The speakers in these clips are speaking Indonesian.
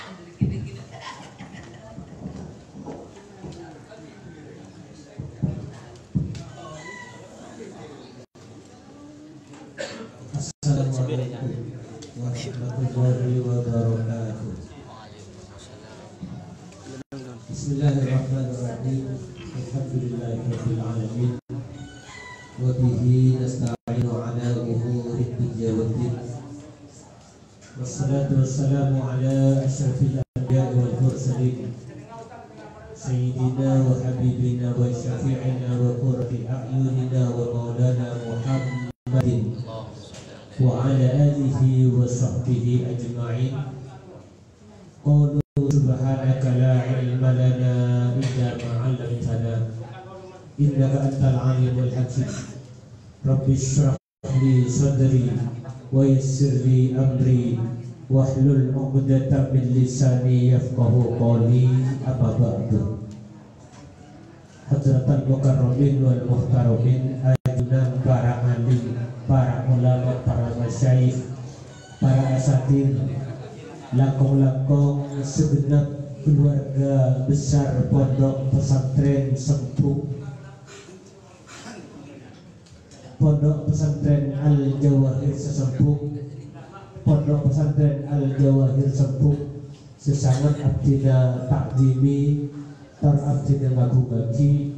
Assalamualaikum warahmatullahi wabarakatuh. Bismillahirrahmanirrahim. Alhamdulillahirabbil alamin. Wa bihi nasta'inu ala umuri dunya waddin. Wassalatu wassalamu ala asyrafil anbiya'i wal mursalin. Sayyidina wa habibina wa syafi'ina wa qurrati a'yunina wa maulana Muhammadin wa ala alihi wa sahbihi ajma'in. Qulu subhanaka la ilma lana illa ma 'allamtana innaka antal alimul hakim. Rabbi shrah li sadri wa yassir li amri wahlul 'uqdatam min lisani yafqahu qawli. Amma ba'du. Hadratal mukarramin wal muhtaramin, ajunan para alim, para ulama, para masyayikh, para asatir, lakong-lakong segenap keluarga besar Pondok Pesantren Sempuk, Pondok Pesantren Al-Jawahir Sesempuk, Pondok Pesantren Al-Jawahir Sempuk, sesangat abdina takdimi, tar abdina ngagungaki,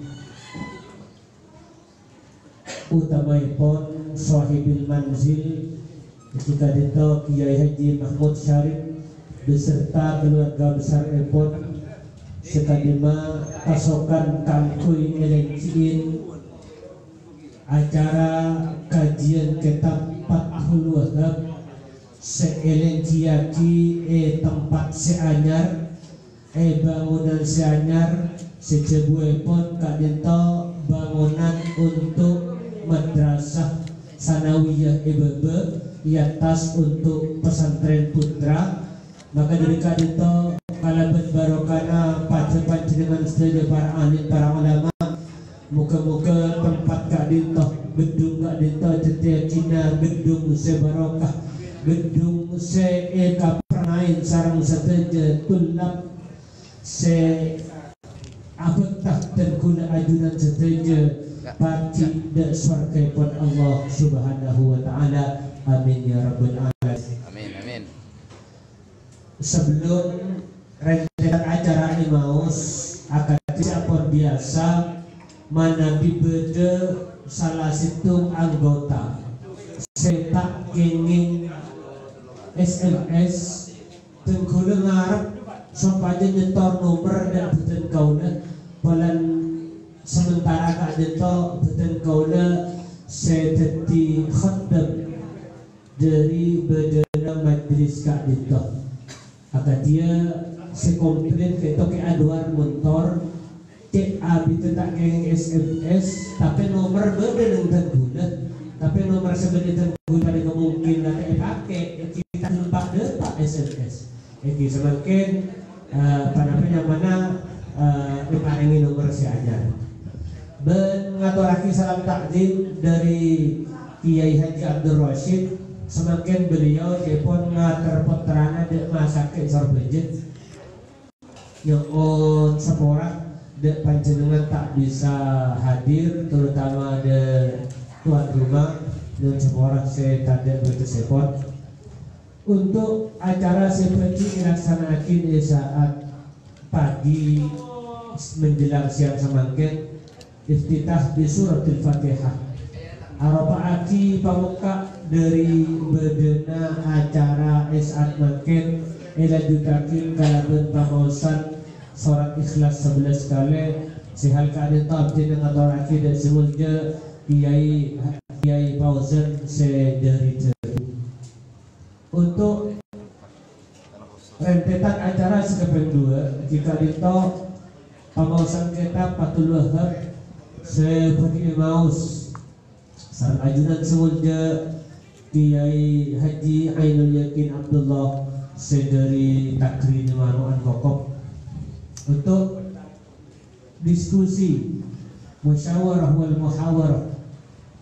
utamaipun sahibil manzil ketika dito Kiai Haji Mahmud Syarif beserta keluarga besar ipun sekadima pasokan kangkuy elenciin acara kajian kitab Fathul Wahhab seelenciaki tempat seanyar bangunan seanyar sejebuepun kadento bangunan untuk madrasah sanawiyah Ebebe iatas untuk pesantren putra. Maka dari kadito kalaban barokana panjenengan sedaya para alim, para ulama, muka-muka tempat kadito gedung kadito cetekina gedung sebarokah, gedung se kapranain sarang sateja tulap se abetah dan guna ajunan seteja pati dan surga pun Allah subhanahu wa ta'ala. Amin ya rabbal alamin. Amin, amin. Sebelum rentetan acara ini maus akan tidak biasa manabi beda salah satu anggota setak kenging SMS tengkulu ngarep sopaja nyetor nomor dan beten kauna pelan sementara kak deto beten kauna sedeti khaddam dari bedana majlis kak deto akan dia sekomplit ketok ke aduan motor cek abi tak keng SMS tapi nomor beda dengan guna, tapi nomor sebenarnya guna pada kemungkinan pakai kita lupa depak SMS ini semakin panapnya mana ini nomor si aja mengaturaki salam takdim dari Kiai Haji Abdul Rashid. Semakin beliau jepon ngatur putrana dek masake sorbejet nyon seporak dek panjenengan tak bisa hadir, terutama de tuan rumah dan seporak saya tak bersepot untuk acara seperti dilaksanakan di saat pagi menjelang siang. Semakin iftitah di suratul Fatihah aropaaki pamuka dari bedena acara esat makin elanjutakin kalaban pamausan surat ikhlas 11 kali sehal keadaan abdi dengan aturaki dan semulnya Kiai Fauzan sedari untuk rentetan acara sekeping 2 jika dito pamausan kita Fathul Wahhab seperti maus sang ajunan semulnya Kiai Haji Ainul Yakin Abdullah sedari takrin manuan kokok untuk diskusi musyawarah wal muhawarah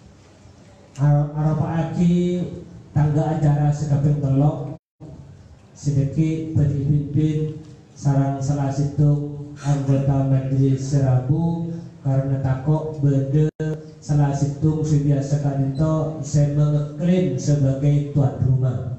arapaaki tangga acara sekaping telok sedikit pimpin sarang salah situ anggota majelis serabu karena takok beda salah situ sebiasa kadito saya mengeklaim sebagai tuan rumah.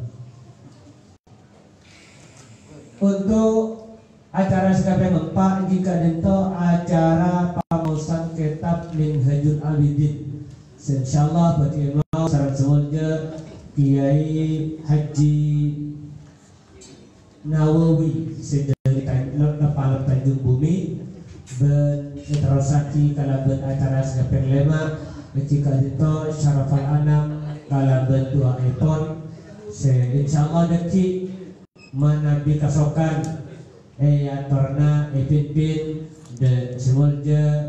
Untuk acara sekalian empat jika itu acara pamusan kitab Minhajul Abidin. Insyaallah bagi mau sareng semuanya Kiai Haji Nawawi sedari kepala Tanjung Bumi ben terosaki kalaban acara sekalian lema jika itu Syarafal Anam kalaban dua ekor. Insyaallah deki mana dikasokan torna pimpin dan semuanya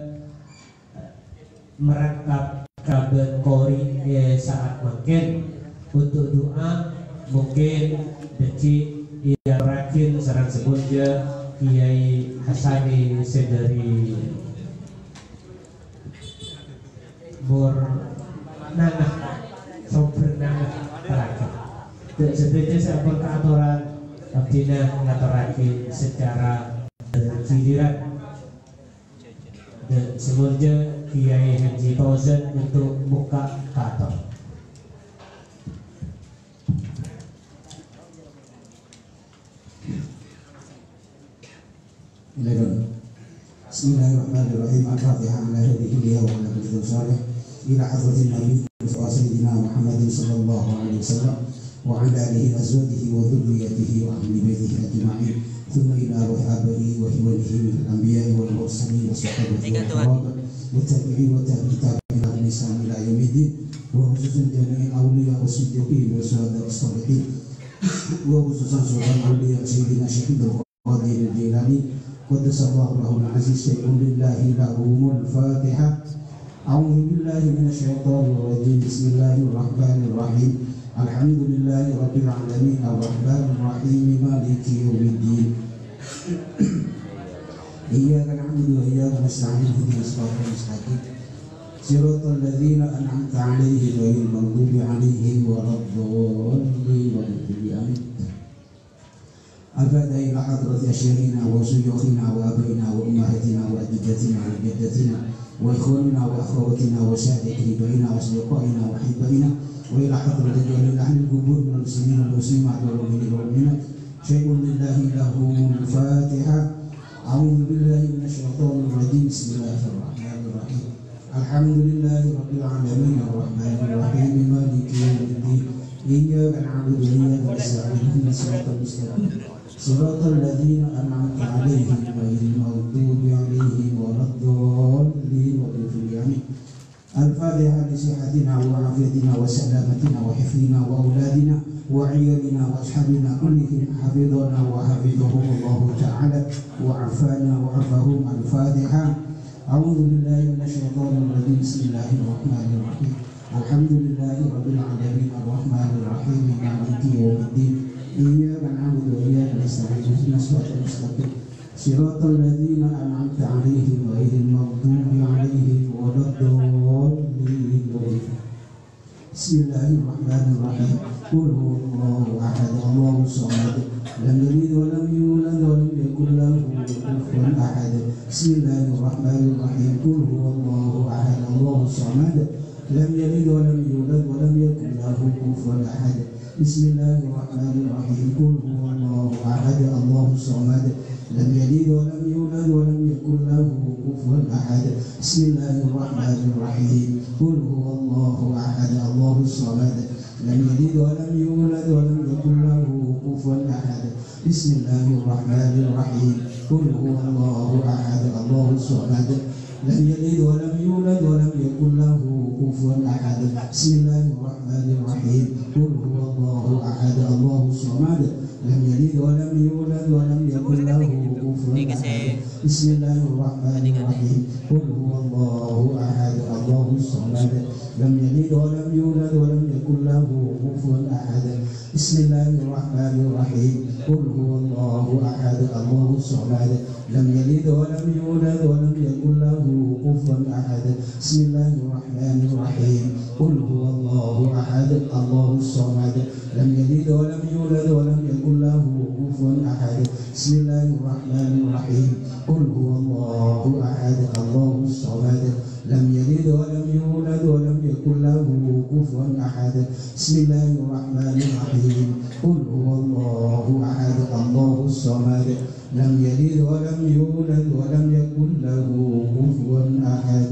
merangkap kabar kori saat makin untuk doa mungkin deki ia rakin sarang semuanya Kiai Hasani sedari Bor Nanah Sober Nanah terakhir sebenarnya saya berkeaturan tidak mengaturkan secara giliran dan semuanya Kiai Haji Fauzan untuk buka kantor. Bismillahirrahmanirrahim. Al-Fatihah ala hadhihi wa ala kulli salih ila hadratin Nabi wa sayyidina Muhammadin sallallahu alaihi wasallam wa ala alihi azwajihi wa dhurriyyatihi wa ahli baitihi ajma'in thumma ila ruhi abaihi wa hiwalihi min al-anbiya'i wal mursalin wa sahabatihi wa qarabat wa tabi'in wa tabi'in ila nisan ila yaumiddin wa khususan jami'il awliya wa siddiqin wa syuhada as-salihin wa khususan syuhada awliya sayyidina Syekh Abdul Qadir Al-Jilani qaddasallahu lahu al-aziz syai'un lillahi lahumul Fatihah. A'udzu billahi minasyaitonir rajim. Bismillahirrahmanirrahim. Alhamdulillahi rabbil alamin arrahmanir rahim maliki yaumiddin. Iyyaka na'budu wa iyyaka nasta'in ihdinas siratal mustaqim siratal ladzina an'amta 'alaihim ghairil maghdubi 'alaihim waladdallin. Al-Fatiha ila hadrati asyrina wa suyukhina wa abaina wa ummahatina wa ajdatina wa jaddatina wa ikhwanina wa akhwatina wa sadiqina wa asdiqaina wa hibaina wa ila hadrati jami'il ahli al-qubur min al-muslimin wal muslimat wal mu'minin wal mu'minat syai'un lillahi lahumul Fatihah. A'udzu billahi minasyaitonir rajim. Bismillahirrahmanirrahim. Alhamdulillahi rabbil alamin arrahmanir rahim maliki yaumiddin. Iyyaka na'budu wa iyyaka nasta'in ihdinas siratal mustaqim siratal ladzina an'amta 'alaihim ghairil maghdubi 'alaihim waladdallin. Al-Fatihah li sihatina wa afiyatina wa salamatina wa hifdina wa auladina wa 'iyalina wa ashabina kullihim hafidhana wa hafidhahum Allah ta'ala wa 'afana wa 'afahum. Al-Fatihah. A'udzu billahi minasyaitonir rajim. Bismillahirrahmanirrahim. Alhamdulillahi rabbil alamin arrahmanir rahim maliki yaumiddin. Iyyaka na'budu wa iyyaka nasta'in ihdinas siratal mustaqim siratal ladzina an'amta 'alaihim ghairil maghdubi 'alaihim waladdallin. Bismillahirrahmanirrahim. Qul huwallahu ahad Allahus samad lam yalid wa lam yulad wa lam yakul lahu kufuwan ahad. Bismillahirrahmanirrahim. Qul huwallahu ahad Allahus samad lam yalid wa lam yulad wa lam yakul lahu kufuwan ahad. Bismillahirrahmanirrahim. Qul huwallahu ahad Allahus samad lam yalid wa lam yulad wa lam yakul lahu kufuwan ahad. Bismillahirrahmanirrahim. Qul huwallahu ahad Allahus samad lam yalid wa lam yulad wa lam yakul lahu kufuwan ahad. Bismillahirrahmanirrahim. Qul huwallahu ahad Allahus samad lam yalid wa lam yulad wa lam yakul lahu kufuwan ahad. Bismillahirrahmanirrahim. Qul huwallahu ahad Allahus samad lam yalid wa lam yulad wa lam yakul lahu kufuwan ahad. Bismillahirrahmanirrahim. Qul huwallahu ahad Allahus samad lam yalid wa lam yulad wa lam yakul lahu kufuwan ahad. Bismillahirrahmanirrahim. Qul huwallahu ahad Allahus samad lam yalid wa lam yulad wa lam yakul lahu kufuwan ahad. Bismillahirrahmanirrahim. Qul huwallahu ahad Allahus samad lam yalid wa lam yulad wa lam yakul lahu Bismillahirrahmanirrahim. Qul huwallahu ahad, Allahus samad, lam yalid wa lam yulad wa lam yakul lahu kufuwan ahad. Bismillahirrahmanirrahim. Qul huwallahu ahad, Allahus samad, lam yalid wa lam yulad wa lam yakul lahu kufuwan ahad.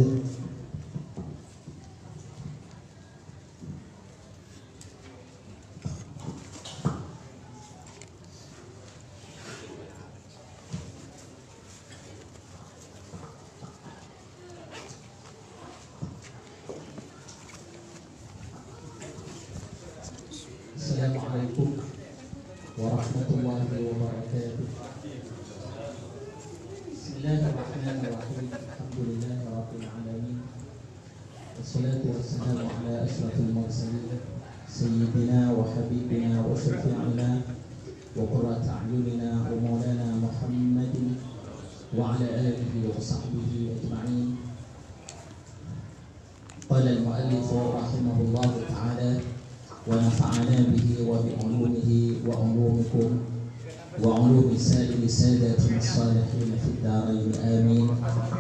Assalamualaikum warahmatullahi wabarakatuh. Bismillahirrahmanirrahim. Alhamdulillahirabbil alamin. Wassalatu wassalamu ala asyrafil mursalin sayyidina wa habibina wa syafi'ina wa qurrati a'yunina wa maulana Muhammadin wa ala alihi wa sahbihi ajma'in. Qala al-mu'allif rahimahullahu ta'ala wa nafa'ana bihi wa bi ulumihi wa ulumikum wa ulumi sa'ili sadatina salihin fid dharain amin.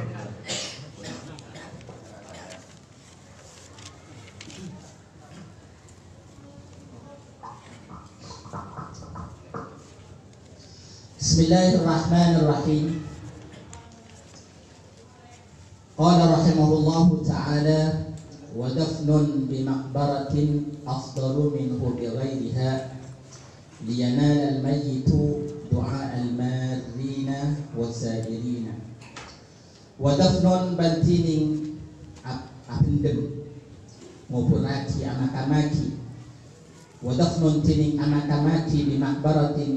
Bismillahirrahmanirrahim. Qala rahimahullahu ta'ala wa dafnun bi maqbaratin afdalu minhu bi ghairiha liyanala al-mayyitu du'a al-marina wa zairina. Wa dafnun bantining apindem ngopurati amakamaki. Wa dafnun tining amakamaki bi maqbaratin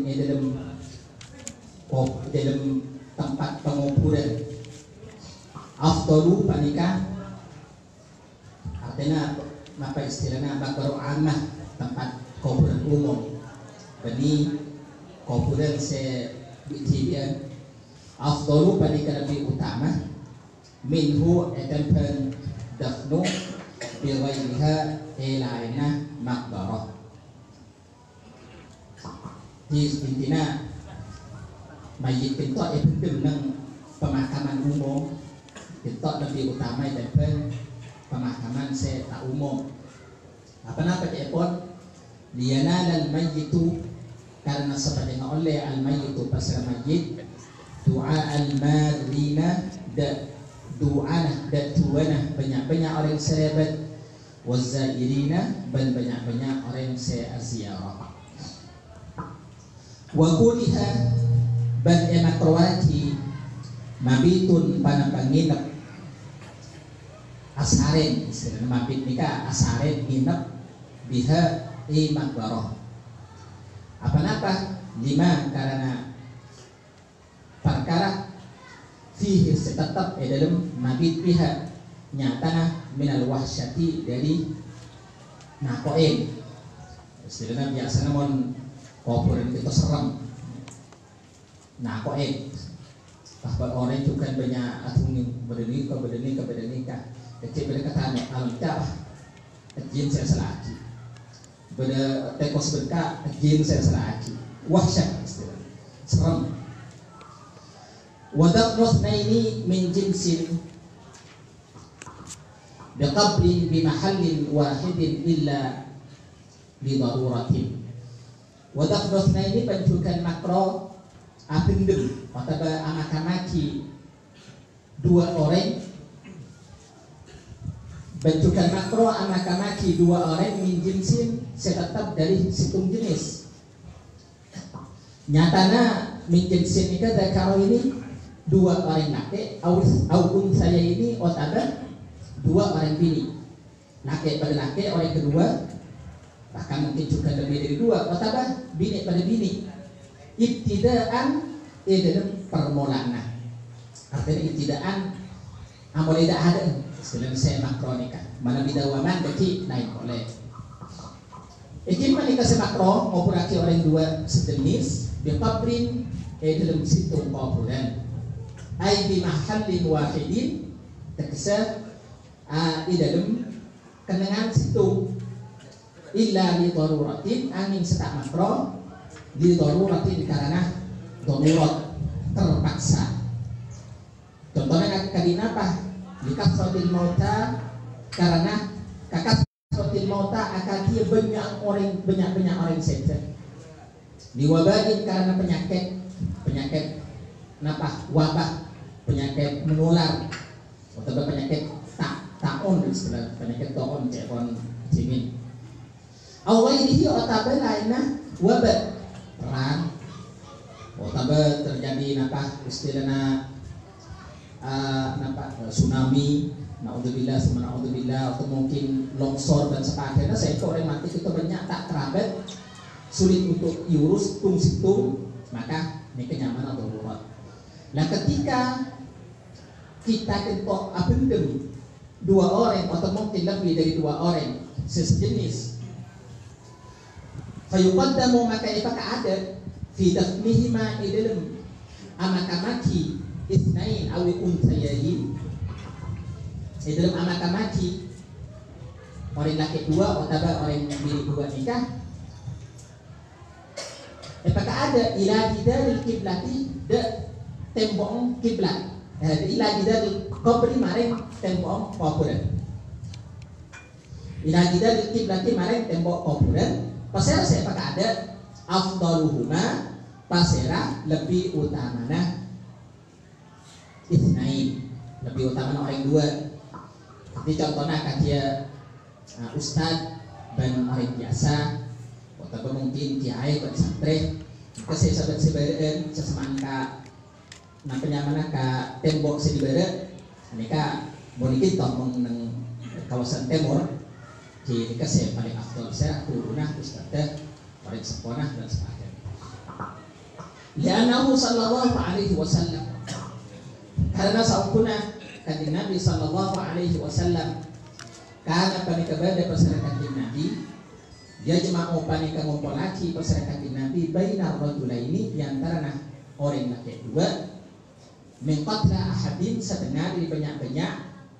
dalam tempat penguburan afdalu panika artinya apa istilahnya bakar amah tempat kuburan umum bani kuburan sebitian afdalu panika lebih utama minhu edan pen dafnu biwaiha ilaina makbarah di intinya mayit itu pendem nang pemakaman umum itu lebih utama daripada pemakaman tak umum. Apa epon liana dan mayitu karena seperti oleh al mayitu pasal mayit doa al marina da doa da tuana banyak orang serabat wazairina dan banyak orang ziarah wa kuliha ban emak perwati mabitun panapanginap asaren istilah mabit nikah asaren nginep biha makbarah apa lima karena perkara fihi tetap dalam mabit biha nyatana minal wahsyati dari nakoin istilahnya biasa namun kuburan itu serem. Nah, bahkan orang itu kan banyak atung berdenika, kecil mereka tanya alam apa? Jin saya selaki. Pada tekos berkah jin saya selaki. Wahsyat istilah. Serem. Wadak ini min jinsin biqabrin bi mahallin wahidin illa bi daruratin. Wadak ini penjukan makro apindem atau amakamaki dua orang bentukan makro amakamaki dua orang min jinsin tetap dari situng jenis nyatana min jinsin ini karo ini dua orang laki aupun saya ini otaba dua orang bini laki pada laki orang kedua bahkan mungkin juga lebih dari dua otaba bini pada bini ibtidaan dalam permulaan artinya ibtidaan amal tidak ada istilah saya makronika mana bidawaman bagi naik oleh ikin manika semakro maupun aki orang dua sejenis biqabrin dalam situ kuburan ai bi mahallin wahidin teksa dalam kenangan situ illa li daruratin angin setak makro di daruratin karena darurat terpaksa. Contohnya kadina apa? Likasratil mauta, karena kakasratil mauta akakia banyak orang saja. Diwabain karena penyakit napa? Wabah, penyakit menular atau penyakit taon istilah penyakit taon cekon jimin. Awal ini otabe lainnya wabah perang. Otabe terjadi napa istilahnya tsunami, naudzubillah atau mungkin longsor dan sebagainya. Saya orang mati itu banyak tak terabat, sulit untuk diurus tung, maka ini kenyamanan atau darurat. Nah ketika kita kentok abendem dua orang atau mungkin lebih dari dua orang sejenis, fayuqaddamu maka ipaka ada fi dafnihima idilm amakamaki isnain awi unsayayin idilm amakamaki orang laki dua atau orang bini dua nikah. Ipaka ada ila dari kiblati de tembok kiblat. Ila dari kubri maring tembok kuburan. Ila dari kiblati maring tembok kuburan. Pasera saya pakai ada afdaluhuma, pasera lebih utamana isnain, lebih utama orang dua. Jadi contohnya kadia ustad dan orang biasa, atau mungkin kiai atau santri. Maka saya sahabat seberen sesemangka nah penyamana ke tembok sedibere mereka bonikin tomong nang kawasan timur di saya paling afdol saya turunah ustadzah paling seponah dan sebagainya. Li'annahu sallallahu alaihi wasallam, karena saungkuna kanjeng Nabi sallallahu alaihi wasallam karena panikabada pasara kanjeng Nabi dia jema'u panika ngumpulaki pasara kanjeng Nabi bainar rajulaini di antara orang laki dua mengqatla ahadin setengah dari banyak-banyak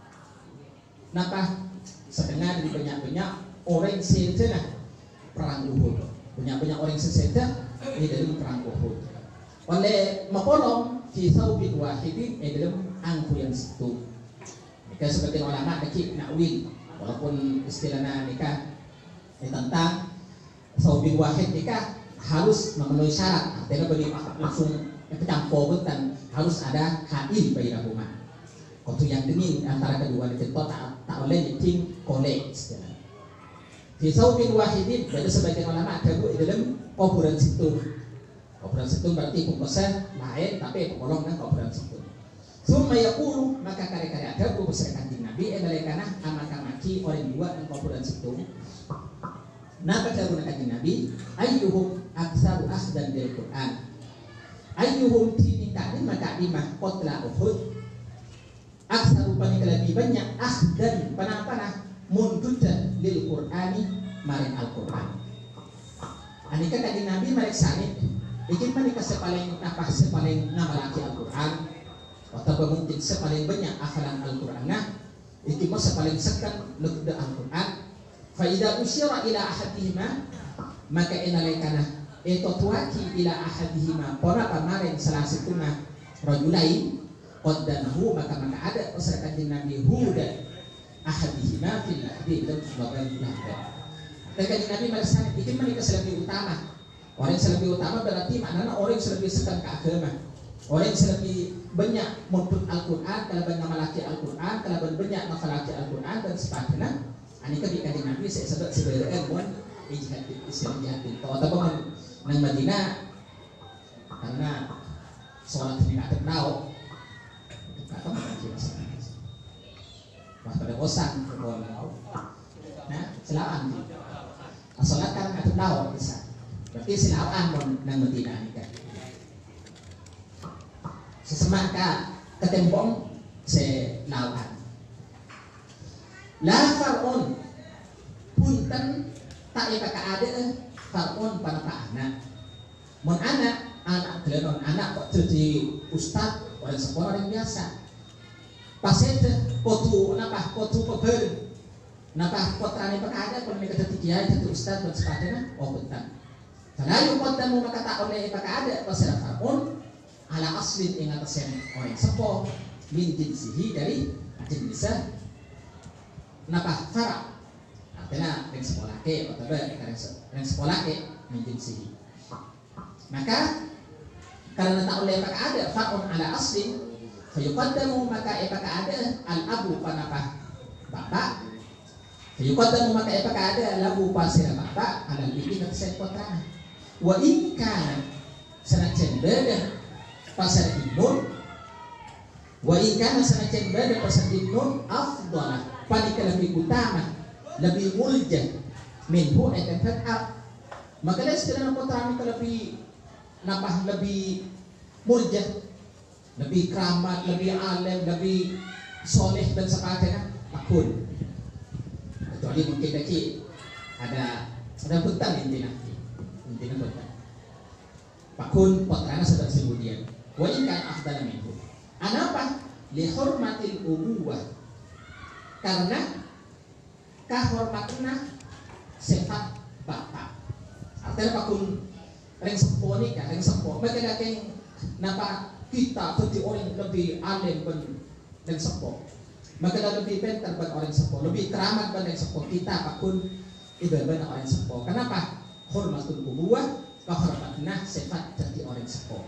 napa setengah dari banyak-banyak orang sejenak perang Uhud, banyak-banyak orang sejenak ini dalam perang Uhud oleh mapolong fi saubin wahidin dalam angku yang situ. Jika sebagian ulama nakik nakwil walaupun istilahnya nikah tentang saubin wahid nikah harus memenuhi syarat, artinya bagi langsung pencampur dan harus ada hail bainahuma. Waktu yang dingin antara kedua itu tak oleh diting kolek istilahnya. Di saubin wahidin berarti sebagian ulama ada bu dalam kuburan situ. Kuburan situ berarti pungkusnya lain tapi pengolong dan kuburan situ. Summa yaqulu maka kare-kare ada bu beserkan di Nabi emalekana amakamaki orang dua dan kuburan situ. Napa kata Nabi ayyuhum aktsaru akhdan bil Qur'an. Ayyuhum tinikadin maka imah qatla Uhud aksaru paling lebih banyak dan panah-panah mundudan lil Qur'ani maring Al-Qur'an. Anika kanjeng Nabi marek sanit ikin manika sepaling napa sepaling ngamalaki Al-Qur'an atau mungkin sepaling banyak hafalan Al-Qur'an ikin mah sepaling sekan legda Al-Qur'an. Fa idza usyira ila ahadihima maka inalaikana tuaki ila ahadihima pora pamarin salah situna rajulain qaddanahu maka ada masyarakat Nabi huda ahadihima fil lahdi dalam sebagai lahdi. Kanjeng Nabi merasa itu menikah lebih utama. Orang yang lebih utama berarti maknanya orang yang lebih sekan ke agama. Orang yang lebih banyak menuntut Al-Qur'an, kalaban ngamalaki Al-Qur'an, kalaban banyak ngafalaki Al-Qur'an dan sebagainya. Anika di kanjeng Nabi saya sebut sebenarnya bukan ijtihad istilah jihad itu ataupun nang Madinah karena sholat ini nggak tahu atau pas pada bosan berbuat nah silakan sholat kan nggak tahu bisa berarti silakan nang Madinah ini kan sesemaka ketembong selawan la far'un punten tak ipaka ada far'un pada anak mon anak kalian anak kok jadi ustad orang sekolah yang biasa pasete kotu napa kotu peber napa kotrane ipaka ada kalau mereka jadi kiai jadi ustad dan sebagainya oh bentar Fala yuqaddamu maka tak oleh ipakaada pasal far'un ala aslin ing atasen orang sepo min jinsihi dari jenisnya napa fara artinya yang sekolah ke atau yang sekolah ke min jinsihi. Maka karena tak oleh ipakaada far'un ala aslin fayuqaddamu maka ipakaada al abu panapa bapak fayuqaddamu maka ipakaada labu pasal bapak ala bibi atasen putra. Wa in kana sanajan beda pasal ibnun wa in kana sanajan beda pasal ibnun afdalah panika lebih utama lebih mulja minhu akan fat'ab maka istilah putra ini lebih napah lebih mulja lebih keramat lebih alim lebih soleh dan sebagainya akun kecuali mungkin lagi ada bentar intinya bentar pakun potrana sedang kemudian wa in kan afdal minhu anapa li hurmatil ubuwah karena kahormatna sifat bapak artinya pakun reng seponi kan reng sepo mereka datang napa kita seperti orang lebih alim dan sepo maka lebih pintar ban orang sepo lebih keramat ban orang sepo kita pakun ibadah orang sepo kenapa hormatul ubuwah kahormatna sifat jadi orang sepo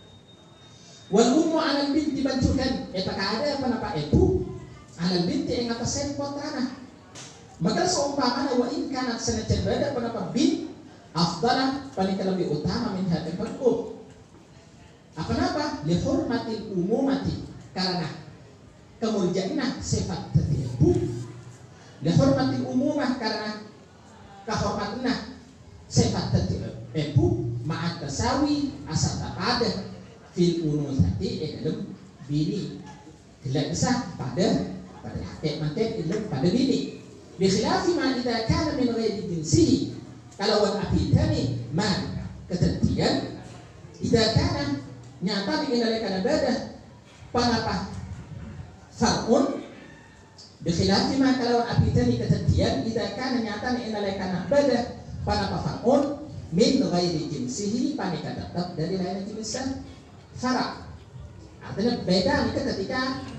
wal ummu alal binti bancukan apakah ada apa napa ibu alal binti yang atasen potrana maka seumpamana wa in kanat sanajan bada apa bin afdalah paling lebih utama min hadal far'u apa napa li hurmatil umumati karena kemuliaan sifat jadi ibu li hurmatil umumah karena kahormatna sifat jadi ibu ma'at tasawi asal pada fil unusati dalam bini tidak bisa pada hakik mantek dalam pada bini bikhilafi ma idza kana min ghairi jinsihi kalau wan abidani man ketentuan idza kana nyata dikendalikan badah panapa far'un bikhilafi ma kalau wan abidani ketentuan idza kana nyata dikendalikan badah panapa far'un min ghairi jinsihi panika tetap dari lain jenisnya fara artinya beda nih ketika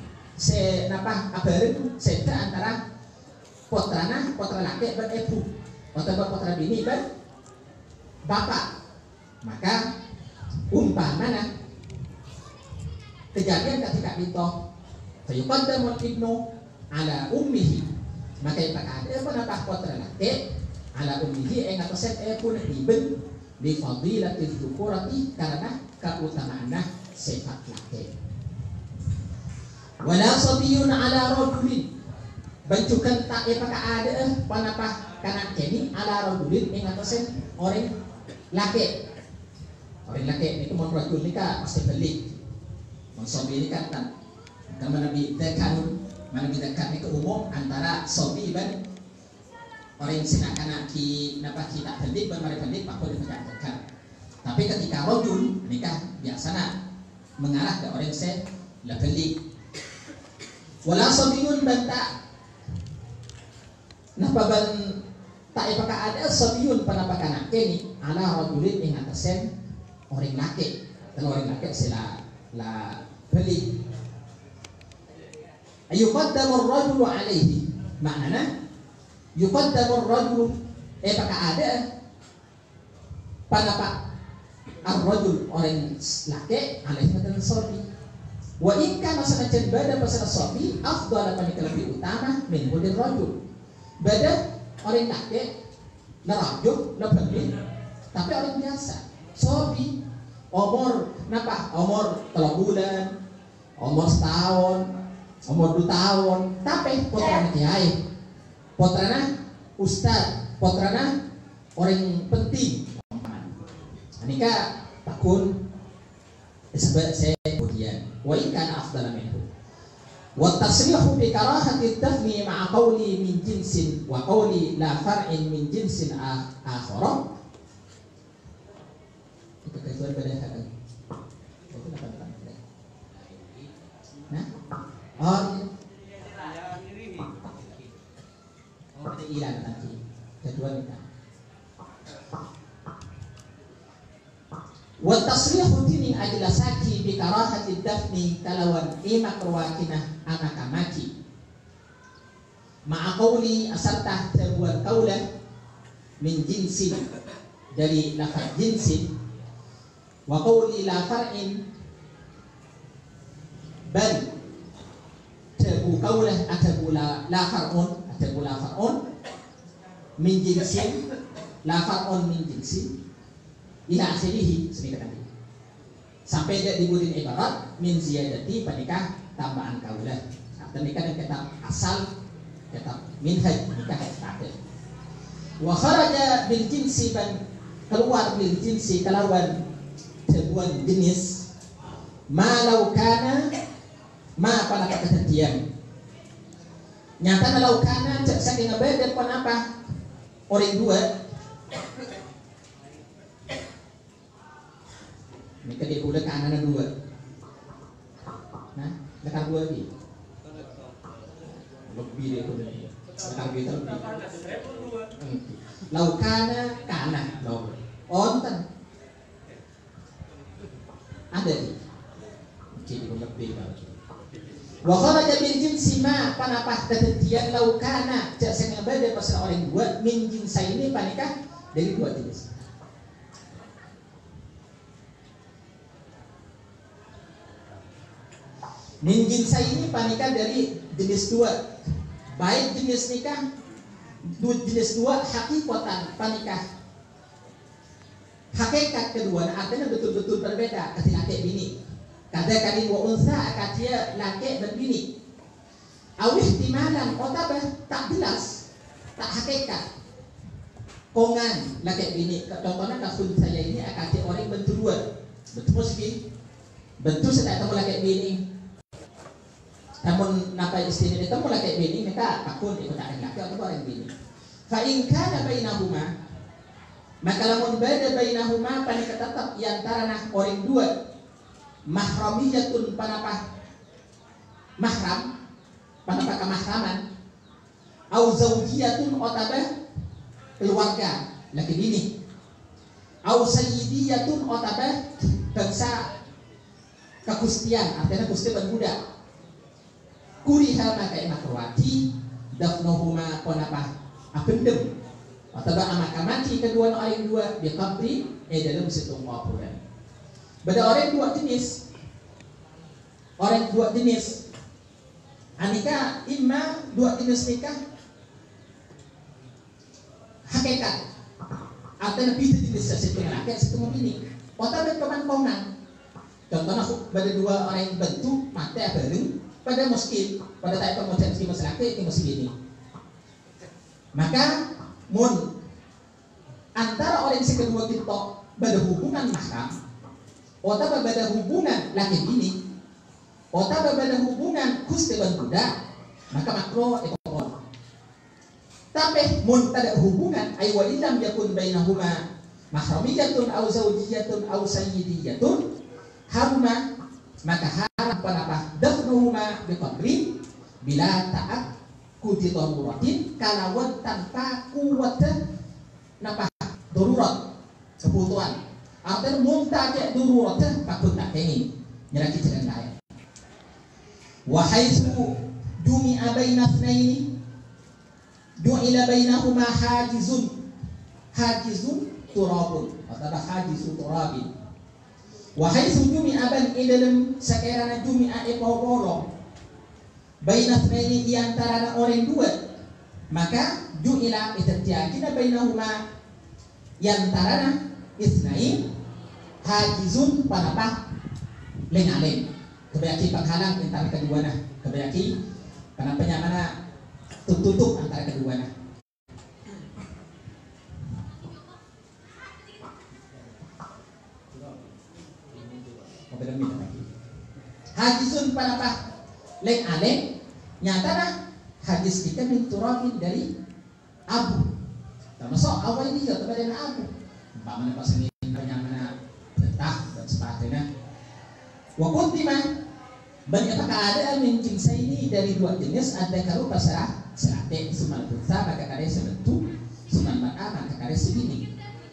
abarin seda antara potra laki dan ibu atau potra bini dan bapak maka umpamana kejadian ketika itu fayuqaddamu ibnu ala ummihi maka ibadah ada apa potra laki ala ummihi yang atasnya pun ibn bi fadilatil dzukurati karena keutamaannya sifat laki wala sabiyun ala rajulin bancukan tak apakah ada panapa kanak kini ala rajulin yang atasnya orang laki itu mau rajul nikah pasti beli mau sabi ini kan karena nabi dekat itu umum antara sabi dan orang yang sinak kanak kita beli bermari beli pak boleh dekat tapi ketika rajul nikah biasanya mengarah ke orang yang beli wala sabiyun banta napaban tak apakah ada sabiyun panapa kanak kini ala rajulin ing atasen orang laki dan orang laki sila la beli ayuqaddamu ar-rajulu alaihi maknanya yuqaddamu ar-rajulu apakah ada panapa ar-rajul orang laki alaihi dan sabi wa in kana sanajan bada pasal sabi afdal panika lebih utama min hudir rajul bada orang laki narajuk nabeli tapi orang biasa sabi umur 3 bulan umur setahun umur 2 tahun tapi putrana kiai putrana ustad putrana orang penting nikah takun sebab saya kemudian wa in kana afdala minhu wa tasrihu bi karahati dafni ma'a qawli min jinsin wa qawli la far'in min jinsin akhara itu kecuali pada kata itu apa nah itu ilan nanti kedua nikah Wa tasrihu tining ajelasaki bi karahati dafni kalawan ima kerwakinah anakamaki ma'a qawli asartah terbuat kaulah min jinsin dari lafaz jinsin wa qawli la far'in bal terbu kaulah atabu la far'un min jinsin la far'un min jinsin ila akhirih semika tadi sampai dia dibutin ibarat min ziyadati panikah tambahan kaulah atau nikah yang kata asal kata minhaj nikah kata wa kharaja bil jinsi ban keluar bil jinsi kelawan sebuah jenis ma law kana ma pada kata diam nyata law kana cak saking ngebeda pun apa orang dua ini kedai kuda kanan dua, nah lekar dua lagi, lebih deh kuda ini, lekar dua terlebih. Laukana kanan, onten ada di, jadi lebih lagi. Wakala jadi jinsi ma panapah ketentuan laukana cak sengaja pasal orang dua min jinsa ini panikah dari dua jenis. Min jinsa ini panikah dari jenis dua, baik jenis nikah jenis dua hakikatan panikah hakikat kedua artinya betul-betul berbeda ketika laki bini kadang-kadang wa unsa akatia laki dan bini awih timalan otabah tak jelas tak hakikat kongan laki bini contohnya kasus saya ini akatia orang bentuk dua bentuk muslim bentuk saya ketemu laki bini namun napa istilah itu mulai kayak bini mereka takut ikut akan laki atau orang bini. Fa in kana bainahuma maka lamun beda bainahuma panik tetap antara nah orang dua mahramiyatun panapa mahram panapa kemahraman au zaujiyatun otabah keluarga laki bini au sayyidiyatun otabah bangsa kekustian artinya kustian budak kuriha maka imakrwati dafnohuma konapah apendem atau amakamati kedua orang dua di kabri dalam situng wapuran. Beda orang dua jenis anika imma dua jenis nikah hakikat atau lebih jenis sesitung laki sesitung bini atau berkeman-keman contohnya pada dua orang bentuk mata baru pada miskin, pada tak kemudian si masyarakat ini masih ini. Maka mun antara orang si kedua kita pada hubungan mahram, atau pada hubungan laki bini, atau pada hubungan kusti dan budak, maka makro ekor. Tapi mun tak ada hubungan, aywa ilam yakun bainahuma mahramiyatun au zaujiyatun au sayyidiyatun haruma maka haram panapa dafnuhuma biqabri bila ta'ak kuti daruratin kalawan tanpa kuwatan napa darurat kebutuhan artinya muntaja daruratan pakun tak ingin nyeraki jalan lain wa haitsu jumi'a baina itsnaini ju'ila bainahuma hajizun turabun atau hajizu turabin wahai sujumi aban dalam sekiranya jumi'a epopolo bainat ini antara orang dua maka ju'ila itatiyakina bainahuma antara isnain hajizun panapa lengaleng kebayaki penghalang antara kedua nah kebayaki karena penyamana tutup antara kedua nah hadisun panapa leng aleng nyata nah hadis kita min turabin dari abu termasuk awal ini juga kepada abu umpamanya pas ini penyamana betah dan sepatutnya waktu timah banyak apakah ada min jinsa ini dari dua jenis ada kalau pasrah serate suman putsa maka kare sebentuk suman maka kare segini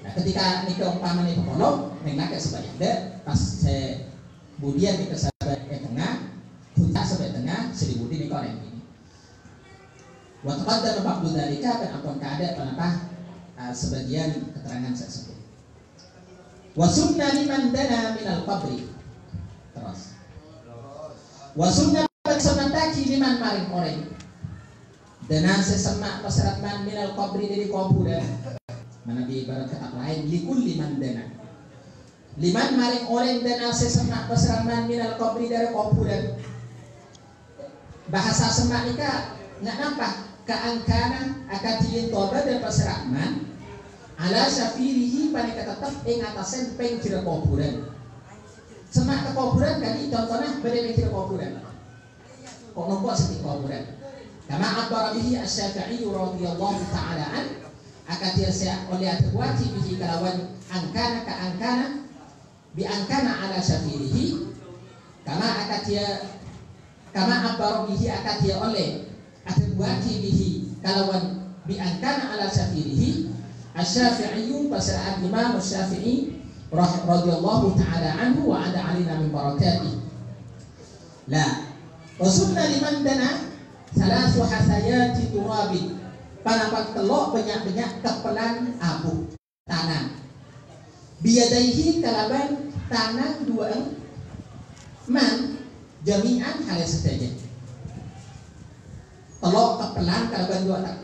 Nah, ketika nikah umpama nih pekolong, nengak sebagai ada pas saya kemudian nikah sebagai tengah, puncak sebagai tengah, sedih budi nikah orang ini. Waktu pada waktu dari kan akan keadaan kenapa sebagian keterangan saya sebut. Wasumna liman dana minal qabri. Terus. Wasumna sementaki liman maring orang. Dana sesemak pasratman minal qabri dari kuburan. Mana di ibarat kata lain likul liman dana. Liman maring orang dana sesemak pasratman minal qabri dari kuburan. Bahasa semak nikah nggak nampak. Keangkana akadiin toba dan pasratman ala syafirihi panika tetap ing atasen peng kira kuburan. Semak ke kuburan kali contohnya berdiri kira kuburan. Kok nombok seperti kuburan. Kama abbara bihi asy-Syafi'i radhiyallahu ta'ala an akatir saya oleh atwati bihi kalawan angkana ka angkana bi angkana ala syafirihi kama abbara bihi akatir oleh atwati bihi kalawan bi angkana ala syafirihi asy-Syafi'i pasal Imam Asy-Syafi'i radhiyallahu ta'ala anhu wa ada alina min barakatihi. La wasunna liman dana salasu hasayati turabin panapak telok banyak-banyak kepelan abu tanah biyadaihi kalaban tanah dua man jami'an hal sesaja telok kepelan kalaban dua tak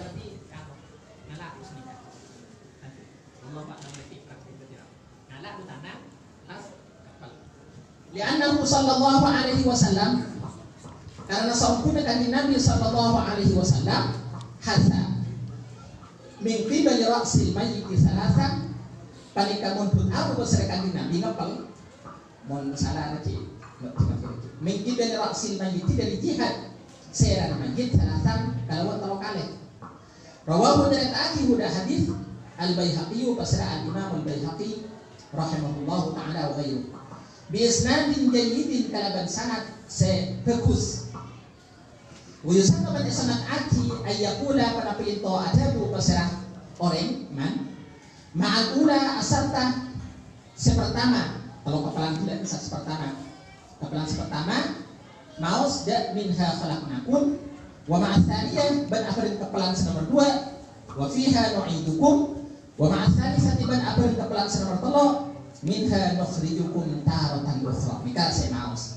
li'annahu sallallahu alaihi wasallam karena sempurna kanjeng Nabi sallallahu alaihi wasallam hatta min qibal ra'sil mayyit salasa panika mun pun abu besar kanjeng Nabi ngapal mun salah lagi min qibal ra'sil mayyit dari jihad seran mayyit salasa kalau talo kali rawahu dari ta'ati huda hadis al-Baihaqi pasra al-Imam al-Baihaqi rahimahullahu ta'ala wa ghairuh bi isnadin jayyidin kalaban sanad sebagus. Wuyusan pada sanad aki ayakula pada pintu ada berupa serah orang man ma'al ula asalta sepertama kalau kepalan tidak bisa sepertama kepalan sepertama maus da minha khalaqnakum wa ma'al thaliyah ban akhirin kepalan nomor 2 wa fiha nu'idukum wa ma'al thalithati ban akhirin kepalan nomor 3 minha nukhrijukum taratan ukhra mika saya maus.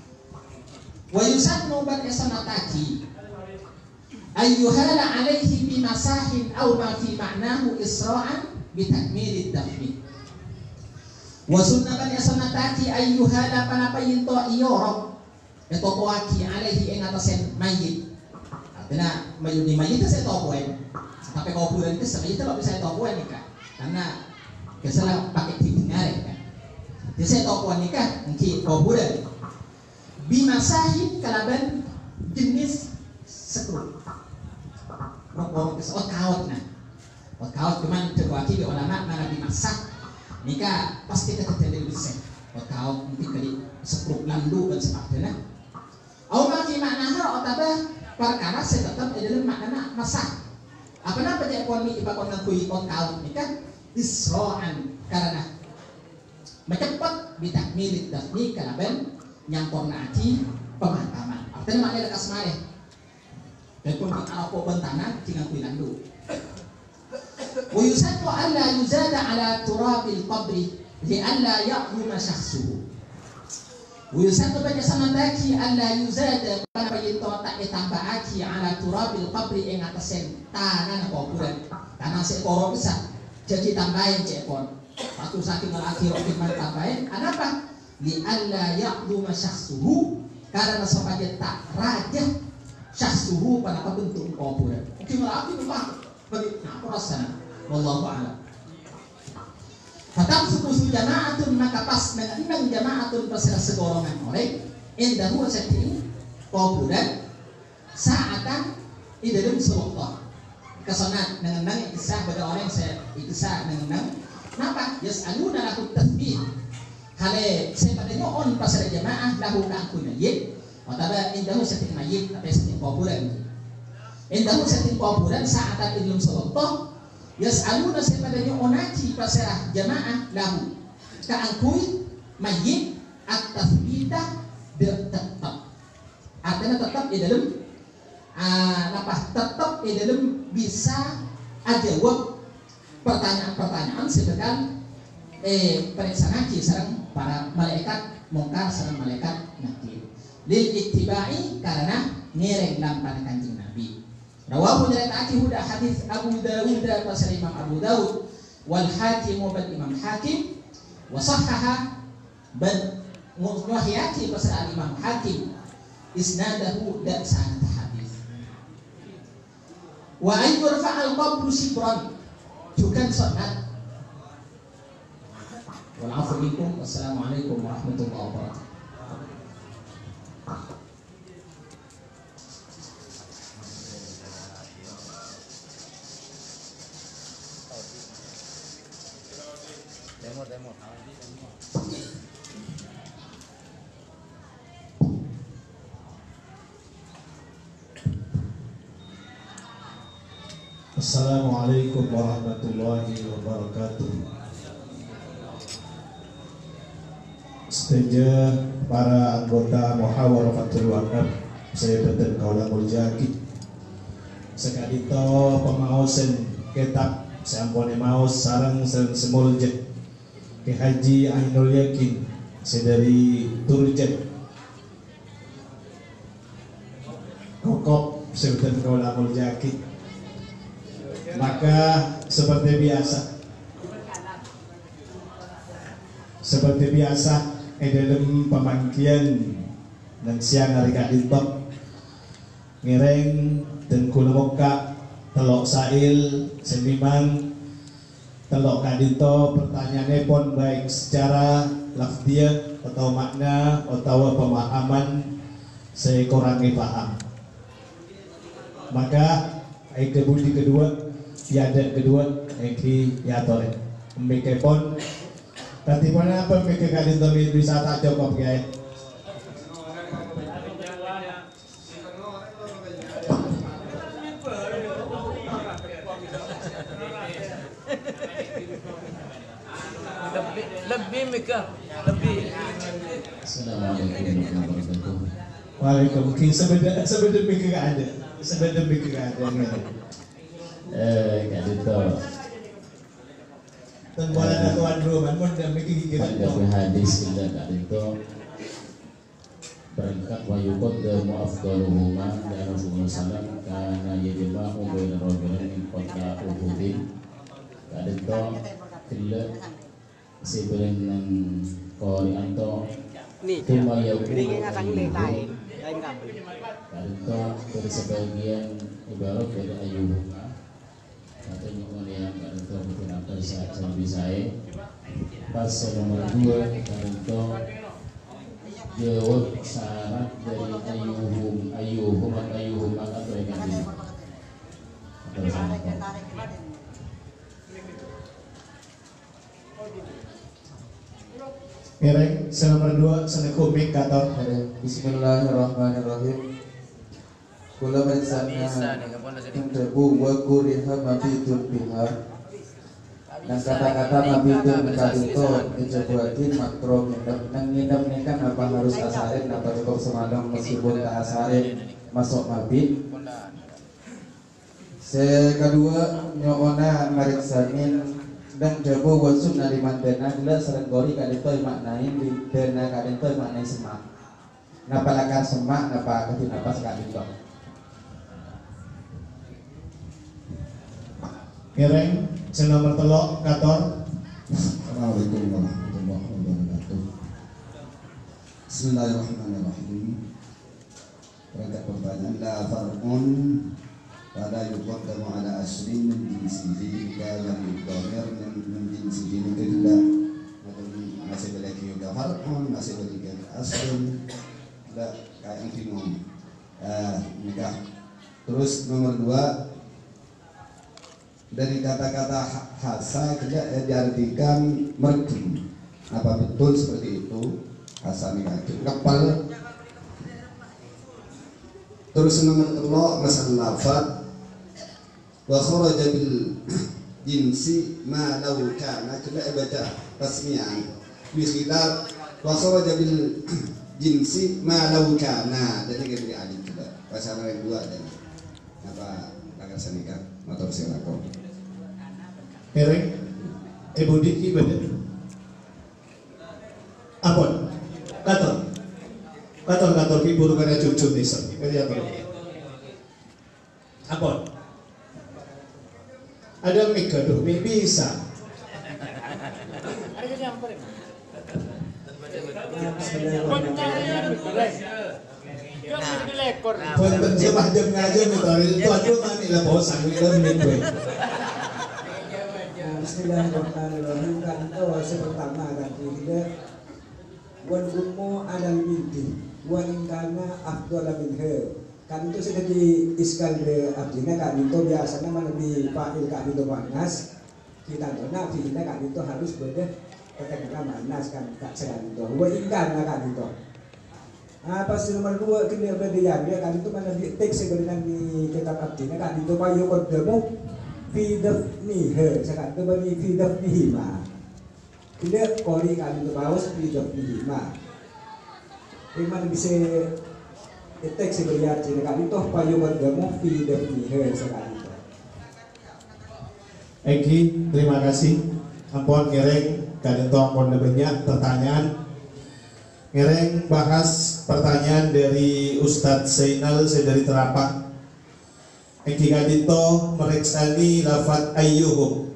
Wa yusannu ban sanataki ayyuhala alaihi bimasahin aw ma fi ma'nahu isra'an bi takmilid dafni wa sunnaban sanataki ayyuhala panapayin to iyorok eto toaki alaihi ing atasen mayit artinya mayuni mayit sa tokoen tapi kuburan itu sa mayit lo bisa tokoen nikah karena kesalah pakai tingare kan jadi sa tokoen nikah mungkin kuburan bimasahin kalaban jenis sekrup rokok kesot kaut nah kaut cuman terwakili ulama mana bimasak nikah pasti kita terjadi bisa kaut mungkin kali sekrup landu dan sebagainya au maki maknanya otaba perkara tetap dalam makna masak apa nama pun mi ibakon ngakui kaut nikah isra'an karena mencepat bitakmilit dafni kalaban nyampurna aji pemakaman artinya maknanya lekas mareh dan pun apa bentana tinggal kuilan dulu wa yusatu alla yuzada ala turabil qabri li alla ya'luma syakhsuhu wa yusatu baca samandaki alla yuzada pada yento tak ditambahaki ala turabil qabri ing atasen tanah kuburan tanah sekoro bisa jadi tambahin cepon satu saking lagi rokin tambahin apa li alla ya'luma syakhsuhu karena supaya tak raja syahsuhu pada bentuk kuburan mungkin lagi lupa bagi apa rasanya wallahu a'lam fatam suku jamaatun maka pas dengan jamaatun pasal segolongan orang indahu setting kuburan saatan di dalam sewaktu kesana dengan nang kisah pada orang saya kisah dengan nang kenapa yas'aluna lahu tasbih hale saya pada nyon pasal jamaah lahu ka'kuna yid Otaba indahu setting mayit tapi setting kuburan. Indahu setting kuburan saat ilmu sewaktu Yas'aluna sepadanya onaci pasarah jamaah lahu kaangkui mayyit at-tathbita tetap. Artinya tetap di dalam tetap di dalam bisa ajawab pertanyaan-pertanyaan sebagai periksa ngaji sareng para malaikat mungkar sareng malaikat nakir. Lil ittiba'i karena ngereng lampan kanjeng Nabi. Rawahu nyeritakan huda hadis Abu Dawud pasal Imam Abu Dawud wal Hakim wal Imam Hakim wa sahhaha bal muwahiyati pasal Imam Hakim isnadahu da sanad hadis. Wa ay yurfa'al qabru shibran bukan sunnah. Wal 'afwu minkum. Wassalamualaikum warahmatullahi wabarakatuh. Assalamualaikum warahmatullahi wabarakatuh. Setuju para anggota Muhawaratul Wakaf saya Beten Kaulamul Jaki sekadito pemaosen kitab sampone maos sarang semuljet ke Haji Ainul Yakin sedari Turjet kokok saya Beten Kaulamul Jaki. Maka seperti biasa dalam pemangkian dan siang hari kadintok ngereng dan kulamoka telok sail seniman telok kadinto pertanyaannya pun baik secara lafdiyah atau makna atau pemahaman saya kurangi paham. Maka kebudi kedua tiada kedua eki ya tole mbeke pon tadi mana apa mbeke kadin tole bisa tak cukup guys lebih mereka lebih. Assalamualaikum warahmatullahi wabarakatuh. Waalaikumsalam. Sebenarnya mereka ada. Kadito Tenggolan na tuan rumah pun dah mikir pada hadis kita kadito berangkat wayukot dan muafdaluhuma dan Rasulullah SAW karena yajma'u baina rajulain min qata uhudin kadito kila sebenarnya kori anto cuma Ini akan lain kadito dari sebagian ibarat dari ayuhuma katanya mulia kadito betul apa saat bisa pas nomor 2 kadito jawab syarat dari ayuhum atau yang ini. Mireng, nomor 2 sana komik kator. Bismillahirrahmanirrahim. Kula bersana debu wa kuriha mabitun biha. Dan kata-kata mabitun kadito dicobakin makro nginep kan apa harus asarin apa cukup semalam meskipun tak asarin masuk mabit. Kedua nyona mariksanin dan jabu wasum dari mantena gila serenggori kadito maknain di dena kadito maknain semak. Napa lakar semak napa ketinapas kadito. Mireng, nomor 3 kator. Assalamualaikum warahmatullahi wabarakatuh. Bismillahirrahmanirrahim. Berangkat pertanyaan la farqun pada yuqaddamu ala asrin min jinsihi kalau yudhamir min jinsihi tidak masih belaki juga farqun masih belaki asrin tidak kayak yang bingung nikah. Terus nomor 2 dari kata-kata hasa tidak diartikan mergi. Apa betul seperti itu? Hasa negatif kepal. Terus nomor 3 masalah lafaz wa kharaja bil jinsi ma law kana kena baca tasmian bismillah wa kharaja bil jinsi ma law kana jadi kita beri alif juga bahasa yang dua dan apa agar sanika motor silako Ereng Ibu Diki bener apon kator ki buru kana cucu desa kaya apa apon ada mic aduh bisa Punten jemah jam ngajem itu aja mami lah bosan kita minggu. Bismillahirrahmanirrahim. Kan itu pertama kan kita wan gumu adal binti wa ingkana afdala minha. Kan itu sudah di iskal de abdina kan itu biasanya mana di fa'il kan itu manas kita dona fi'ilnya kan itu harus beda ketika manas kan tak sedang itu wa ingkana kan itu. Pas nomor 2 kini berdiam dia kan itu mana di teks sebenarnya di kitab abdina kan itu payu kodamu fi dafniha sekarang itu bagi fi dafnihima tidak kori kan itu bawas fi dafnihima ini mana bisa teks sebenarnya kan itu payu kodamu fi dafniha sekarang itu. Eki terima kasih ampun ngereng kan itu ampun banyak pertanyaan ngereng bahas pertanyaan dari Ustadz Zainal dari Terapak. Eki kadito mereksani lafat ayyuhum.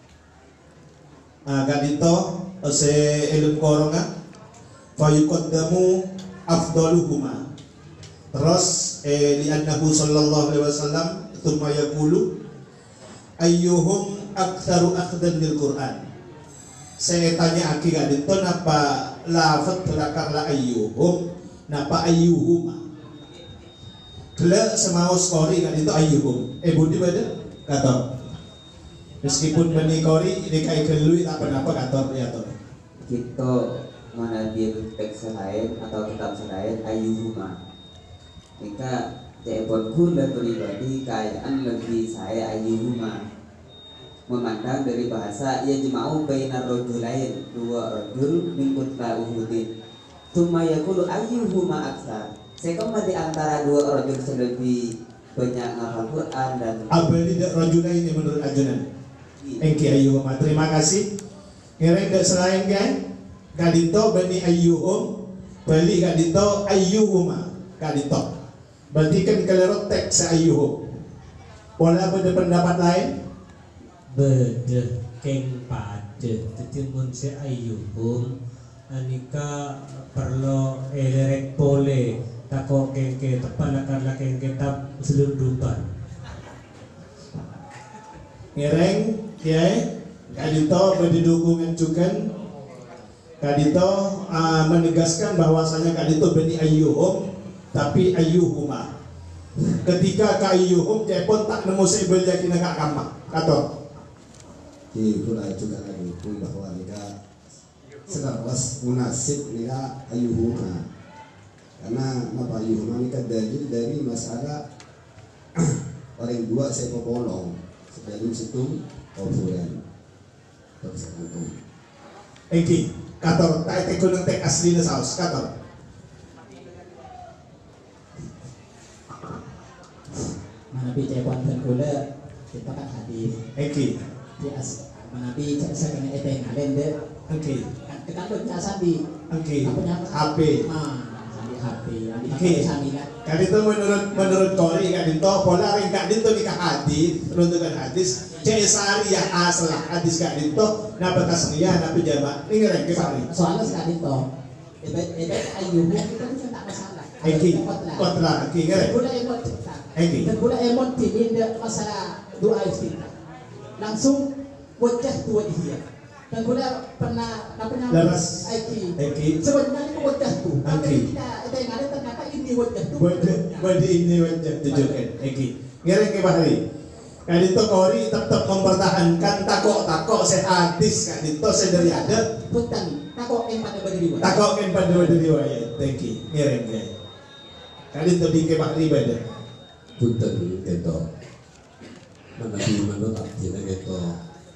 Kadito se ilmu koronga fayuqaddamu afdaluhuma. Terus li'annahu sallallahu alaihi wasallam tsumma yaqulu ayyuhum aktsaru akhdan lil Qur'an. Saya tanya aki kadito napa lafat belakang la ayyuhum napa ayyuhuma kelak semau skori kan itu ayyuhum budi pada kata meskipun bani kori ini kayak kelui tak kenapa kata ya toh kita mengambil teks lain atau kitab lain ayyuhuma jika teleponku dan pribadi kayaan lebih saya ayyuhuma memandang dari bahasa ia jema'u bainar rajulain dua rajul min kutla uhudin tsumma yaqulu ayyuhuma aktsar sekoma di antara dua rajul lebih banyak menghafal Quran dan abadi dak rajulain ini menurut ajunan engki ayyuhuma terima kasih ngereng dak selain kan kadito bani ayyuhum bali kadito ayyuhuma kadito berarti kan kelerot teks ayyuhum pola pada pendapat lain beda keng pada tetimun se ayyuhum anika perlu elerek pole tako kengke tepan akan lakeng kitab seluruh dupan ngereng kiai kadito berdidukungan juga kadito menegaskan bahwasanya kadito bani ayyuhum tapi ayyuhuma ketika ka ayyuhum cepon tak nemu sebelnya kina kak kampak kato itulah juga lagi pun bahwa mereka sedang was munasib mereka ayyuhuma karena apa ayyuhuma ini dalil dari masalah orang dua saya popolong sebelum situ kufuran terus itu engki kator tak tekun tek aslinya saus kator mana bicara konten gula kita kan hadir engki di as mana bicara sekarang itu yang kalian deh engki kita tuh nyasar di engki HP di HP Oke, kadito menurut Kori kadito pola ring kadito nikah hadis runtukan hadis cesari ya asal hadis kadito na batasnya na pejama ini ngereng ke Kori soalnya kadito ayyuhum kita tuh tak masalah Eki kontra Eki ngereng gula emot Eki gula emot tidak masalah doa istighfar langsung wajah tua dia dan gula pernah lepas Eki sebenarnya itu wajah tuh tapi kita yang ada ternyata ini wajah tuh wajah ini wajah tujukan Eki ngereng ke Bahri kadito Kori tetap mempertahankan takok sehadis kadito sedari ada punten takok yang pada berdiri takok yang pada berdiri wajah Eki ngereng ya kadito di ke Bahri badan punten gitu menabi menurut artinya gitu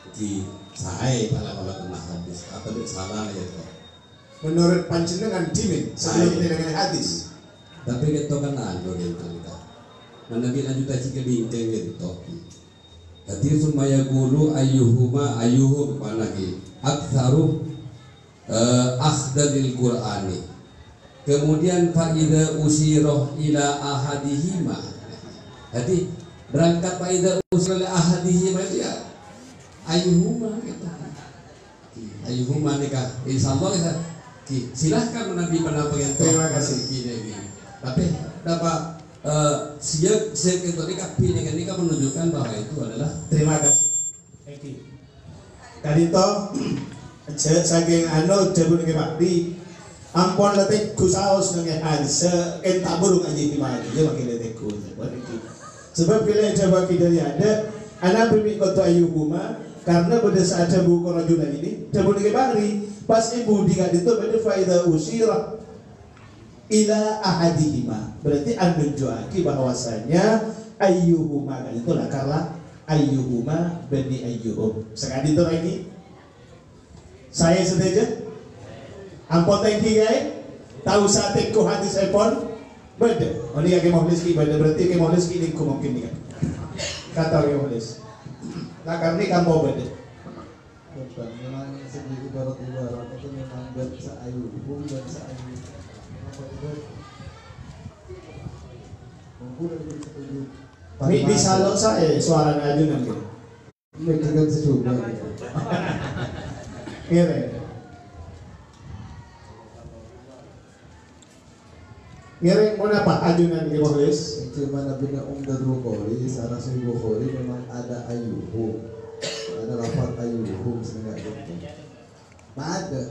di saya kalau kena hadis atau di salah ya toh. Menurut panjenengan dimin sebelum dengan hadis. Tapi kita kan anu gitu kan. Nabi lanjut aja ke bintang gitu. Jadi sumaya gulu ayuhum managi aktsaru akhdadil Qur'ani. Kemudian faida usiroh ila ahadihima. Jadi berangkat faida usiroh ila ahadihima dia ayuhuma gitu. Ayuhuma nikah. Insyaallah ya. Silahkan Nabi pendapat. Terima kasih. Tapi dapat siap itu nikah menunjukkan bahwa itu adalah. Terima kasih. Thank you. Kadito saking anu jabun ke bakti ampun letek kusaos nang hadis entak burung aja di mana dia makin letek ku. Sebab bila jawab dari ada anak bermikot ayuhuma karena pada saat jabu korajulan ini jabun ke bakti pas ibu dikat itu pada faida usirah ila ahadihima berarti menunjukkan bahwasanya ayyuhuma kan itulah karena ayyuhuma bani ayyuhum sekali itu lagi saya setuju ampun thank you guys tahu saat ku hadis iPhone beda ini yang mohlis ki beda berarti yang mohlis ki ku mungkin ni kan kata yang mohlis nah karena kamu beda bukan memang segi ibarat itu memang bahasa ayyuhum bahasa ayyuhum bisa lo saya suara ajunan gitu. Mereka secoba. Ngere mau apa ajunan di Mohlis? Cuma Nabi Umdatul Bukhari, Sarah Sahih Bukhari memang ada ayyuhum, ada lafaz ayyuhum sebenarnya itu. Ada.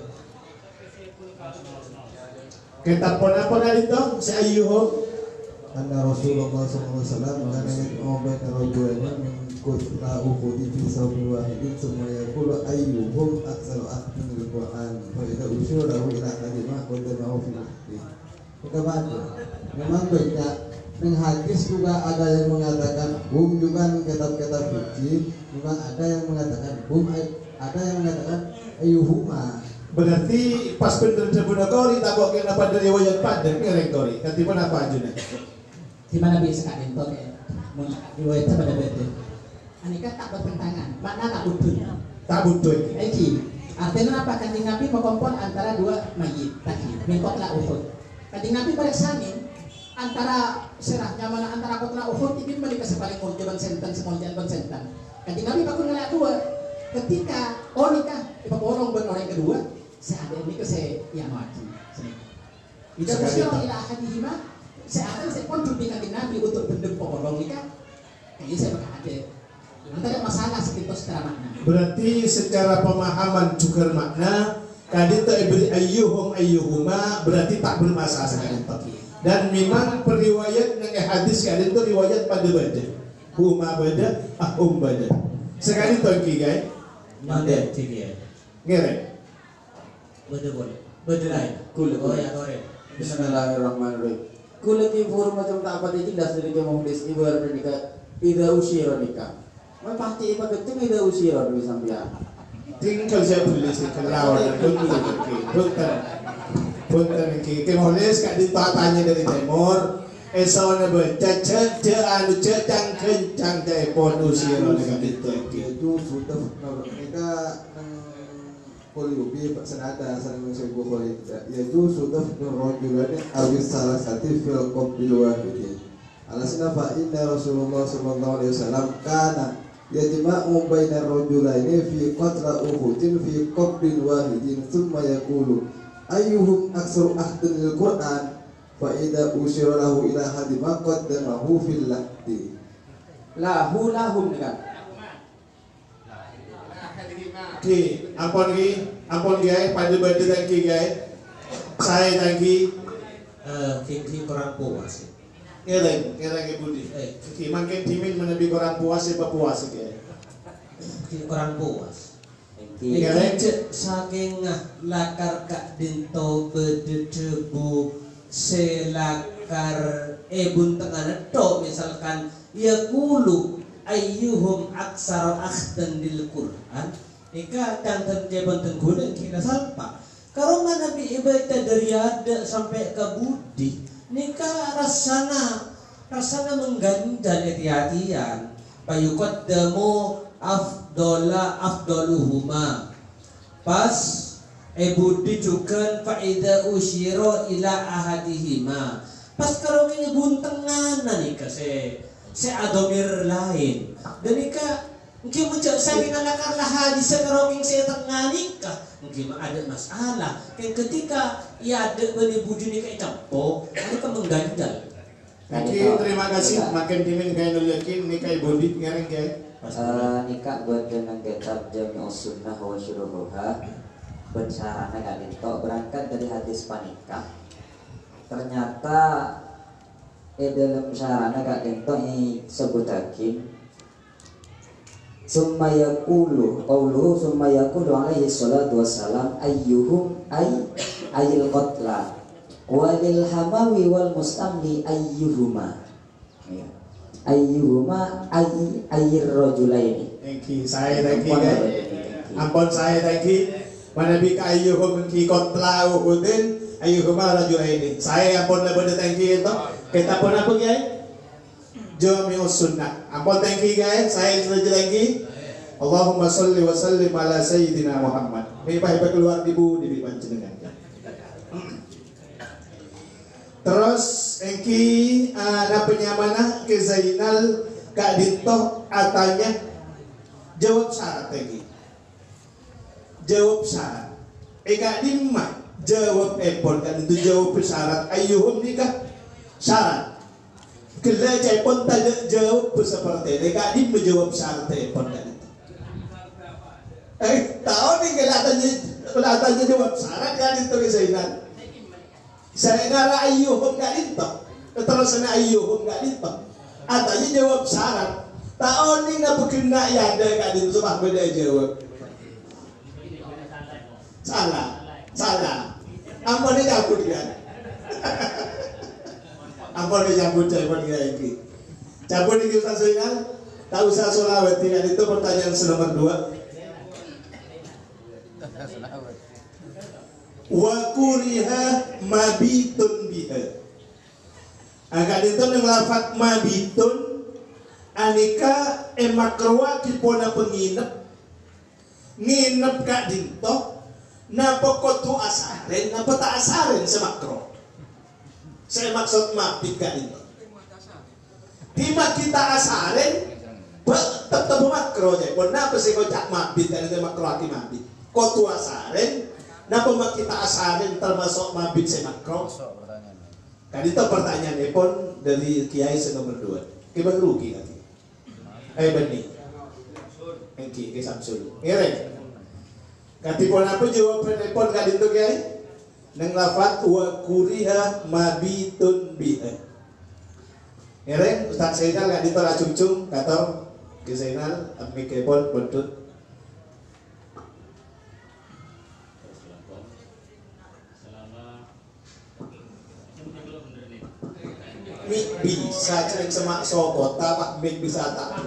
Kita pernah itu si ayyuhum. Anna Rasulullah SAW karena yang obat rojulnya mengikut ra'ukhudi fi sawbil wahidin semua yakulu ayyuhum aksalu aktin al-Quran wa idha usyurahu ila kalimah qadamahu fi hadis. Kita baca memang banyak yang hadis juga ada yang mengatakan hum juga kitab-kitab fikih memang ada yang mengatakan hum ada yang mengatakan ayyuhuma. Berarti pas bener jabuna kori tak kok kenapa dari riwayat padan ngereng kori nanti pun apa ajunan di mana bisa kan itu riwayat pada beda aneka tak bertentangan makna tak butuh artinya apa kanjeng Nabi mengkompon antara dua mayit tadi mengkotla Uhud kanjeng Nabi beresanin antara serahnya mana antara kotla Uhud ini balik ke sepaling konjoban sentan semonjan konsentan kanjeng Nabi bakul ngelak dua ketika nikah ipaporong ben orang kedua saya ada ini ke saya yang mati itu terus ila hadihima saya akan saya pun jumpa kanjeng Nabi untuk bendem porong nikah ini saya bakal ada nanti ada masalah sekitar secara makna berarti secara pemahaman juga makna tadi ta'ibri ayyuhum ayyuhuma berarti tak bermasalah sekali dan memang periwayat dengan hadis kali itu riwayat pada baca huma baca ahum baca sekali tongki guys Manda tiga. Ngere. Beda boleh. Beda lain. Oh ya korek. Bismillahirrahmanirrahim. Kulati fur macam tak apa itu das dari kemudian ibarat nikah ida usia nikah. Mai pasti ibarat itu ida usia lebih sampai. Tinggal saya boleh sih kelawar punten ki kemudian kak ditanya dari timur esona baca anu cang kencang telepon usia dengan itu sudah mereka Koliubi senada saling mensebu koli yaitu sudah rojulan awis salah satu fil qabil wahid alasna fa inna Rasulullah sallallahu alaihi wasallam kana yajma'u bainar rajulaini fi qatla uhudin fi qabil wahidin thumma yaqulu ayyuhum aktsaru ahdan lil Qur'an fa idza usyira lahu ila hadima qaddamahu fil lahdi lahu lahum kan Ki, ampun guys, pada tangki guys, saya tangki, Ki kurang puas. Kira budi. Ki makin timin menebi kurang puas apa puas guys. Ki kurang puas. Kira saking lakar kak dinto bedebu selakar ebun tengah tok misalkan ya kulu ayyuhum aksar akhdan lil Quran ika kanten jebonten kulen kina salpa karoma nabi ibaita dari ada sampai ke budi nika rasana mengganjal hati-hatian payuqaddamu afdaluhuma pas budi juga faida usyiro ila ahadihima pas karong ini buntengan nika se adomir lain dan ika mungkin muncul saking alakarlah hadis karong se tengah nikah mungkin ada masalah ketika ia ada bani budi nika campur nika mengganjal. Oke, terima kasih. Makin dimin kayak yakin nikah budi ngareng kayak nikah buat dengan kitab Jami'us Sunnah wa Syuruhuha bersarana gak lintok berangkat dari hadis panikah ternyata dalam sarana gak lintok ini sebutakin summa yaqulu alaihi salatu wassalam ayyuhum ayyil qatla walil hamawi wal mustamli ayyuhuma ayyir rajulaini. Saya lagi kan. Ampun saya lagi. Manabi ka ayyuhum ki qatlau udin ayyuhuma rajulaini. Saya ampun lebih thank you itu. Kita pun apa guys? Jami'us Sunnah. Ampun thank you guys. Saya sudah lagi. Allahumma sholli wa sallim ala sayyidina Muhammad. Hebat keluar ibu di panjenengan. Terus engki ada penyamana ke Zainal Kak Dinto atanya jawab syarat lagi. Jawab syarat. Kak Dimma jawab epon kan itu jawab syarat ayyuhum nikah syarat. Kela epon tanya jawab seperti ini. Kak Dimma jawab syarat epon kan itu. Tahu nih kelihatannya jawab syarat kan itu ke Zainal. Saya ngara ayyuhum gak lintok. Terus na ayyuhum gak lintok. Atanya jawab syarat. Tahu ni nggak berkena ya ada gak lintok. Sebab beda jawab. Salah. Ampun dia cabut kan. Ampun dia cabut dia ini. Cabut ini Ustaz Zainal. Tak usah solawat. Itu pertanyaan nomor 2. Wa kuriha mabitun biha. Agak itu yang lafat mabitun anika emakroa kipona penginep nginep kak dinto napa kotu asaren napa tak asaren semakro. Saya maksud mabit kak dinto tima kita asaren tetap makro aja pun napa sih kocak mabit kan itu makro aki mabit kotu asaren napa mak kita asarin termasuk mabit semakro? Kan itu pertanyaan pun dari Kiai nomor 2. Kita rugi nanti. Benih. Engki ke Samsul. Ngere. Kati pun apa jawaban pun kan itu Kiai? Nang lafat wa kuriha mabitun biha. Ngere Ustaz Zainal kan itu lacung-cung kata ke Zainal amik pun bentut mik bisa cering semak sokota pak mik bisa tak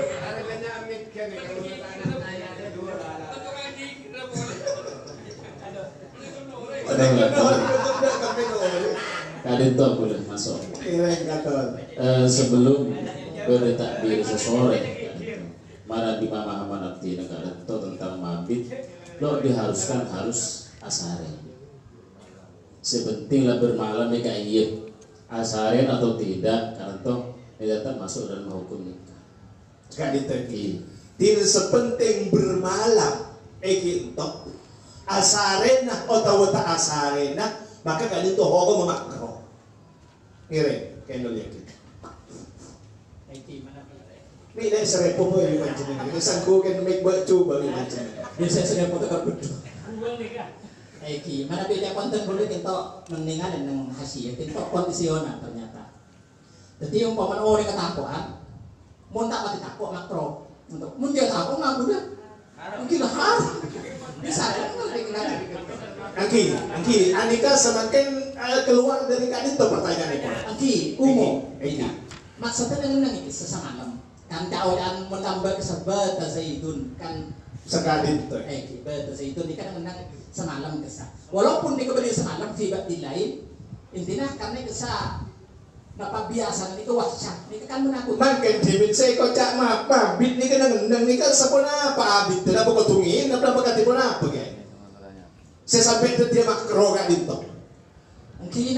Kadin tuh boleh masuk. Sebelum bertakbir sesore, mana di mama nanti negara itu tentang mabit, lo diharuskan harus asaren. Sepentinglah bermalam ya kayak iya. Asarin atau tidak karena toh tidak masuk dalam hukum nikah. Sekali lagi, tidak sepenting bermalam, toh asarena atau tak asarena, maka kali itu hukum memakro. Kira, kendol yakin. Ini dah serepo boleh macam ni. Sangku kan make bacu boleh macam ni. Biasa serepo tu kan betul. Eki, mana beda konten boleh tintok mendingan dengan hasil, tintok kondisional ternyata. Jadi umpama orang ketakuan, mau tak mati takut makro, untuk mau dia takut nggak udah, mungkin lah bisa ya. Angki, Anika semakin keluar dari kan itu pertanyaan itu. Angki, umum, maksudnya dengan ini sesama malam. kan kaulan menambah kesebat zaitun kan sekali itu bata zaitun ini kan menang semalam kesah walaupun di kebeli semalam fibat di lain intinya karena kesah napa biasa ini wahsyat ini kan menakut makin dimin saya kocak apa bit ini kan ngendang ini kan sepona apa abit tidak apa ketungin tidak apa katipun apa kayak saya sampai itu dia makro kan itu mungkin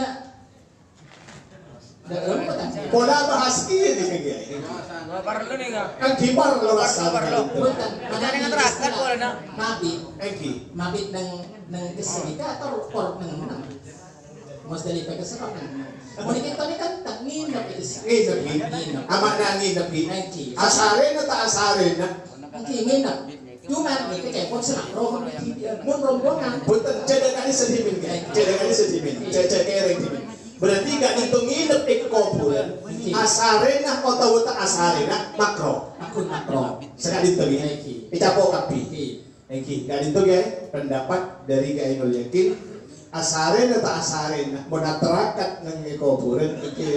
pola bahas ini kayak Parlo nih enggak? kan kibar lo asal bukan Makanya ngeterakan boleh nak. mabit nang kesegika atau por nang Musdalifah keserap nang mau kita ni kan tak nginap nginap amat na nginap asare na ta asare na nginap cuma kita kayak pun senang roh mun rombongan punten cedek kali sedimin cedek kereng dimin berarti gak dihitung nginep di kuburan asare na atau tak asare na makro sekali itu ya icapok kapi gak dihitung ya pendapat dari Ainul Yakin asare na tak asare na mau naterakat nang kuburan itu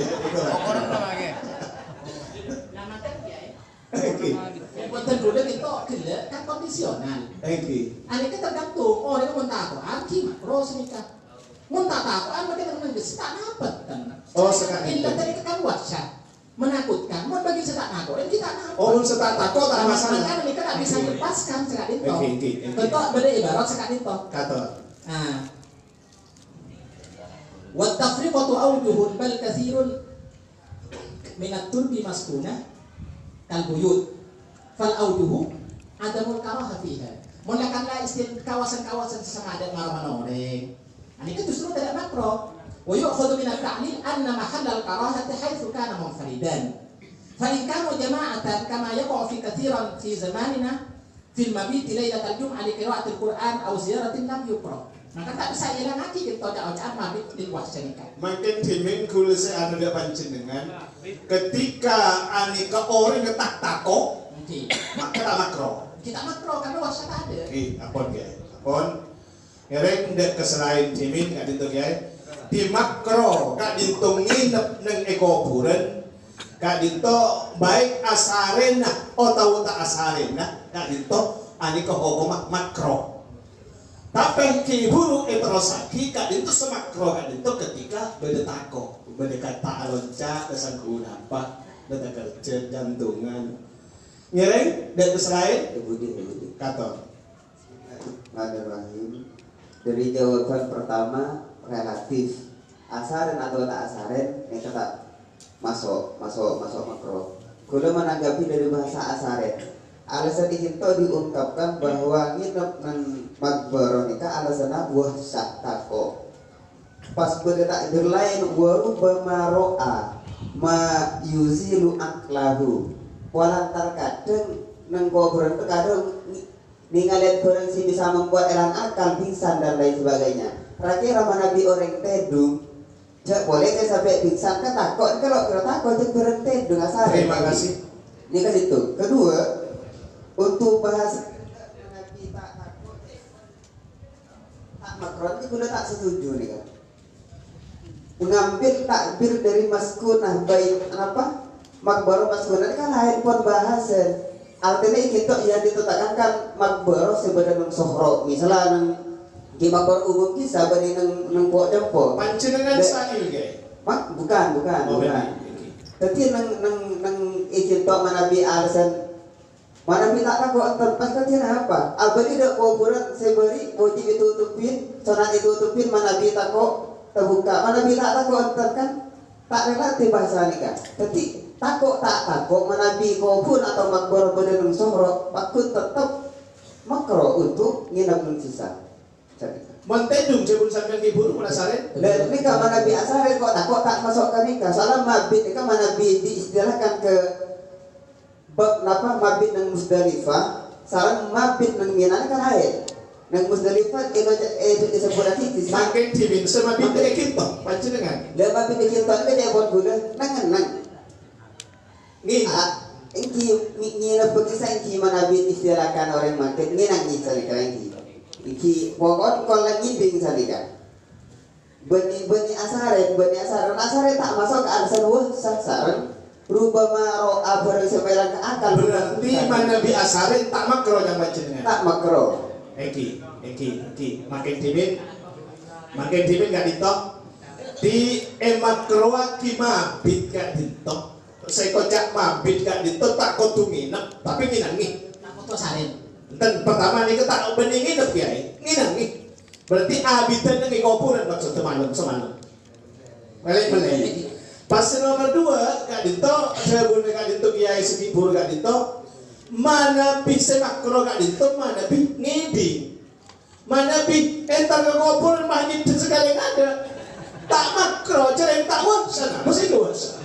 Punten dulu itu gila kan kondisional. Ani kan tergantung orang mau tahu anti makro senika. Mau tahu an mereka nang tak dapat kan. Oh sekali. Ini tadi kan wahsyat menakutkan. Mau bagi setak nakor kita nakut. Oh setak takut tak masalah. Kan kita tak bisa lepaskan sekali itu. Betul beda ibarat sekali itu. Kata. Nah. Wa tafriqatu awjuhun bal katsirun minat turbi maskunah kal buyut fal awjuhu adamul karahah fiha. Mulakanlah istilah kawasan-kawasan sesama adat marah-marah. Ini kan justru tidak makro. Wa yu'khadhu min at-ta'lil anna mahallal karahati haitsu kana munfaridan. Fa in kanu jama'atan kama yaqa'u fi katsiran fi zamanina fil mabit lailatal jum'ah li qira'atil Qur'an aw ziyaratin lam yuqra. Maka tak bisa hilang lagi kita ojak mabit di wasyanika. Makin timin kula saya anu dia panjenengan ketika anika orang ketak tako maka tak makro. Kita makro karena wasyak ada. Apon ya. Apon ngereng dek keselain timin gak ditung ya. Di makro gak ditung nginep neng ekoburan gak ditung baik asarena atau tak asarena gak ditung anika hukum makro. Tapi kiburu etrosaki kak itu semakro kak itu ketika berdetako berdekata loncat kesan kunapa beda kerja jantungan ngereng dan selain Budi kata Bismillahirrahmanirrahim. Dari jawaban pertama relatif asaren atau tak asaren ini tetap masuk makro. Kalau menanggapi dari bahasa asaren alasan itu diungkapkan bahwa nginep nang makbaro nikah alasannya buah syak tako pas berdetak berlain waru bamaroa ma yuzilu aklahu walantar kadang nang kuburan terkadang ningalit barang si bisa membuat elang akal pingsan dan lain sebagainya rakyat ramah nabi orang tedung jak boleh kan sampai pingsan kan takut kalau kita takut itu barang tedung asal terima kasih ini kan itu kedua untuk bahas Nabi tak takut tak makron itu sudah tak setuju nih kan mengambil takbir dari maskunah baik apa makbaro maskunah kan lain pun bahasa artinya kita yang ditetapkan kan makbaro sebenarnya sohro misalnya nang di makbaro umum kisah bani nang buat dempo panjenengan sahil gak? bukan tapi nang ikin tok manabi alasan mana minta takut tempat katanya apa? Abadi dak kuburan seberi wajib ditutupin, sunat ditutupin mana minta kok terbuka. Mana minta takut kan tak relatif bahasa ni kan. Tapi takut tak takut mana bi kubur atau makbaro berenung sohro, pakut tetap makro untuk nginap nung sisa. Mentedung jebul sampean kiburu penasaran? Dan ini kan mana bi asare kok takut tak masuk ke nikah. Soalnya mabit kan mana bi diistilahkan ke bab napa mabit nang Musdalifah sareng mabit nang Mina kan air nang Musdalifah disebut titis makin timin semabit dari kita panjenengan le mabit kita kan dia buat gula nang ni ingki na pagisa ingki manabit istilahkan orang mabit ni nang isa ni kan ingki pokok kalau lagi ding salika bani asare tak masuk ke alasan wah sareng Rubama ro'a barang semelan ke akal. Berarti mana bi asarin tak makro yang baca dengan. Tak makro. Eki. Makin timin gak ditok. Di emakroa ki mabit gak ditok. Saya kocak mabit gak ditok tak kotu nginep tapi nginangi. Tak kotu asarin. Dan pertama nih tak bening nginep ya, nginangi. Berarti abitan yang ngikupuran maksud semalam. Melek. Pas nomor 2 gak ditok, saya boleh gak ditok kiai sekibur gak ditok. Mana bisa makro gak ditok, mana bi ngidi. Mana bi entar ngikupuran mah ngidi sekali ada. Tak makro, cereng tak wasa, masih wasa.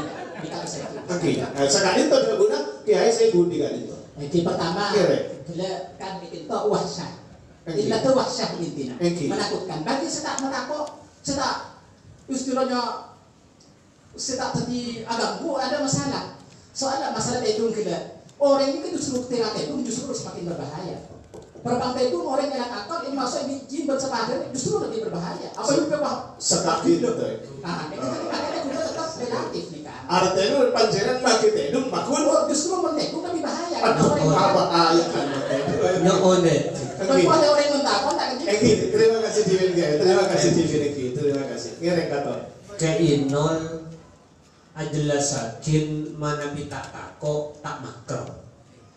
Oke, sekali itu dia guna kiai saya budi kan itu. Oke, pertama, bila kan bikin to wasa. Illa tu wasa intinya. Menakutkan. Bagi setak menakut, setak istilahnya setak tadi agakku ada masalah. Soalnya masalah itu kita orang ini justru tengah itu justru semakin berbahaya. Perbang itu orang yang akal ini masuk ini jin bersepadan justru lebih berbahaya. Apa yang berubah? Setak itu. Nah, itu makanya kita tetap relatif nih kan. Artinya panceran makin tedung makun. Justru menekuk lebih bahaya. Aduh, apa ayat kan? Nyoone. Kalau ada orang yang takut tak kecil. Terima kasih Divin Gaya. Terima kasih Divin Eki. Terima kasih. Ngerek kata. Keinol adalah sakin mana kita takok tak makro.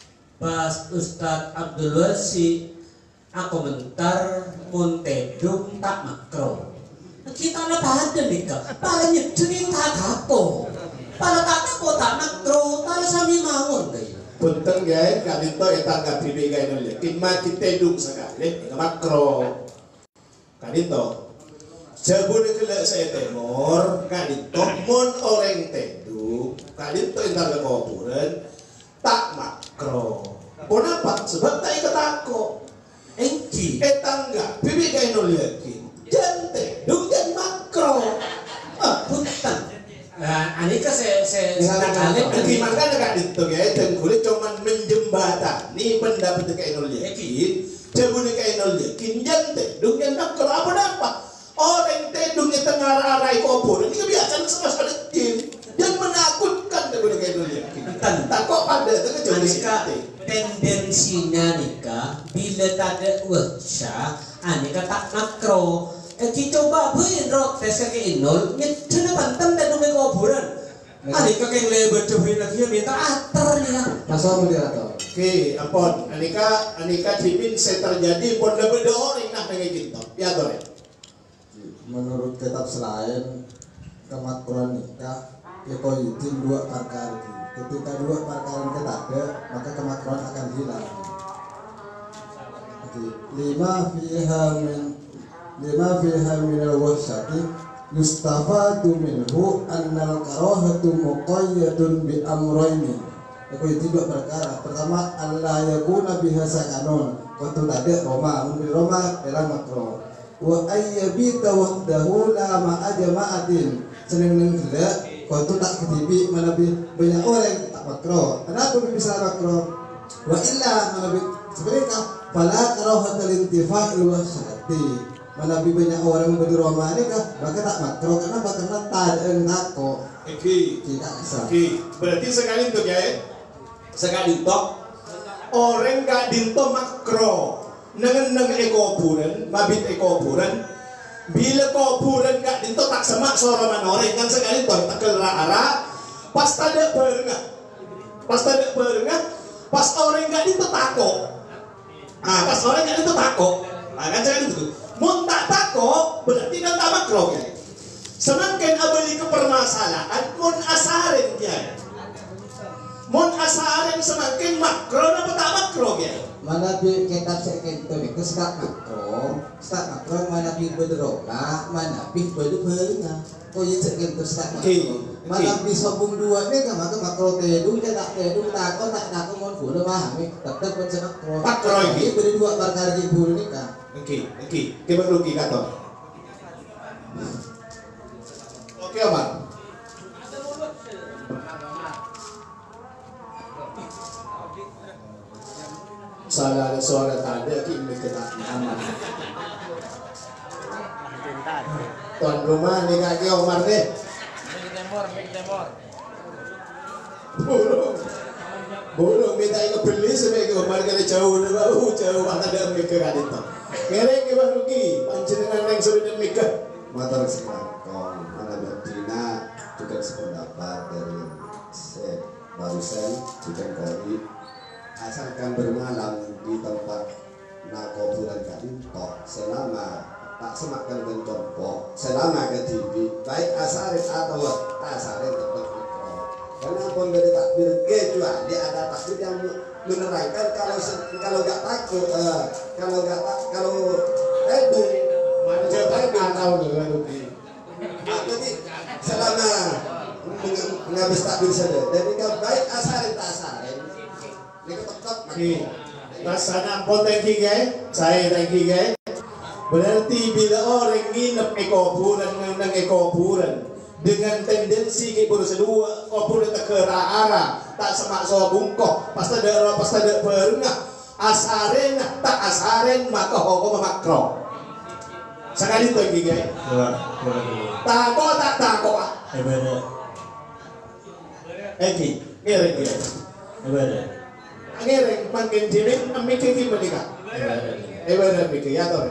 Pas Ustadz Abdul Wasi aku mentar muntedung tak makro. Kita nak ada nih kak. Paling nyedurin tak kapo. Paling tak kapo tak makro. Paling sami mawon kayak. Punten gaya kak dito etang kak bibi gaya nol yakin mah kita duduk sekali makro kak dito jabun kelak saya temor kak dito mon orang teduk kak dito entar ke kuburan tak makro kenapa sebab tak ikat tako engki etang gak bibi gaya nol yakin jangan teduk jangan makro punten. Nah, ini kan saya gimana kan itu ya, dan kulit cuman menjembatani pendapat kayak nol yakin, jabun kayak nol yakin, jante, dungnya nak kalau apa orang tedung di tengah arai kubur ini kebiasaan sama sekali dan menakutkan jabun kayak nol yakin. Takut pada itu kecuali tendensinya nikah bila tak ada wajah, anika tak makro. Kita coba buin rok tes kaki inol, nyedena pantem dan nunggu kuburan. Anika keng lebar cobain lagi minta ater nih kan. Masa moderator. Oke, ampun. Anika dimin saya terjadi pon lebih orang nak dengan kita. Ya boleh. Menurut kitab selain kemakruhan nikah, kau izin 2 perkara. Ketika 2 perkara kita ada, maka kemakruhan akan hilang. Lima fiha minal wahsyati yustafadu minhu annal karahatu muqayyadun bi amrayni. Aku itu 2 perkara. Pertama, Allah yakuna biha sakanun. Qatu tadi Roma, mun Roma dalam makro. Wa ayyabita wahdahu la ma'a jama'atin. Seneng-neng gila, qatu tak ketibi manabi banyak orang tak makro. Kenapa bisa makro? Wa illa manabi sebenarnya fala karahatul intifa'il wahsyati. Manabi banyak orang yang berdomani kah? Maka tak makro. Kenapa? Karena tak ada nako. Tidak bisa. Berarti sekali itu ya. Sekali itu orang gak dinto makro. Neng ekoburan, mabit ekoburan. Bila kuburan gak dinto tak semak suara manoreng kan sekali itu tak kelara. Pas tak berengah. Pas orang gak dinto tako. Pas orang gak dinto tako. Kan sekali itu. Mun tak takok berarti kan tak makro ya. Semakin abali ke permasalahan mun asarin ya. Mun asarin semakin makro apa tak makro ya. Mana bi kitab sekento itu sekat makro mana bi berdrola mana bi berdeberna. Kau yang sekento sekat makro. Mana bi sobung 2 ni kan maka makro tedung tak takon mon full memahami tetap pun makro. Makro ini beri 2 perkara di bulu ni kan. Oke, kita rugi kata. Oke, Omar. Salah ada suara tanda kita aman. Tuan rumah ni kaki Omar deh. Burung minta ikut beli sebagai marga jauh mata dan mikir kan itu. Ngereng ke rugi, panjenengan yang sudah mikir. Motor sekarang, mana Dina juga sependapat dari barusan juga kori. Asalkan bermalam di tempat nakoburan kami tok selama tak semakan bentorpok selama ke TV baik asarin atau asarin tetap mikro. Karena pun dari takbir kecuali ada takbir yang menerangkan kalau nggak takut kalau redung mana cepat kalau jadi selama menghabis takbir saja. Jadi kalau baik asarin tak asarin ini tetap makro. Rasanya ampun thank you guys, saya thank you guys. Berarti bila orang nginep kuburan dengan tendensi ke bersedua kuburan tak kerara tak semak so bungkok pas ada pernah asaren tak asaren maka hukum makro sekali tu lagi guys takut tak takut benar ngereng guys benar ngereng makin jiring mikir gimana benar mikir ya toh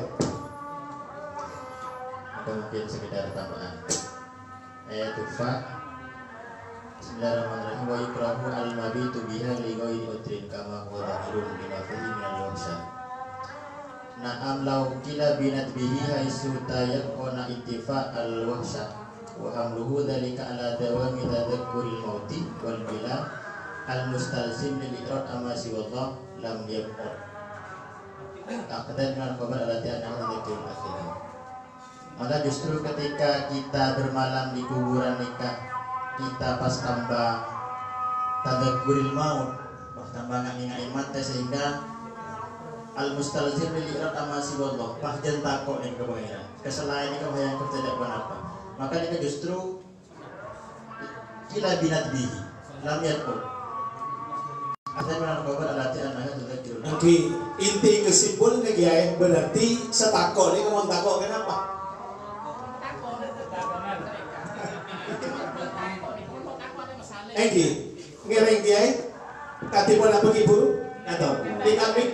mungkin sekedar tambahan ayat tufa. Bismillahirrahmanirrahim. Wa yukrahu al-mabitu biha li ghairi udrin kama huwa dhahirun bima fihi min al-wahsha. Na'am law kila binat bihi haitsu tayaqqana ittifa al-wahsha wa hamluhu dhalika ala dawami tadhakkuril mauti wal bila al-mustalzim lil iqrar amma siwallah lam yaqul. Aqdan min al-khabar allati annahu dzikru akhirah. Maka justru ketika kita bermalam di kuburan nikah, kita pas tambah tadzakuril maut, pas tambah ngingat mati sehingga al-mustalzim lil iqrar amma siwallah, pas jen takok ning kebangiran. Keselain ini yang terjadi apa? Maka kita justru kila binat bihi lam yakul. Asal mana kabar alati anaknya tadzakirun. Oke, inti kesimpulannya guys berarti setakok ini kamu takok kenapa? Egi, ngereng dia, katipun apa ibu? Atau dikamik?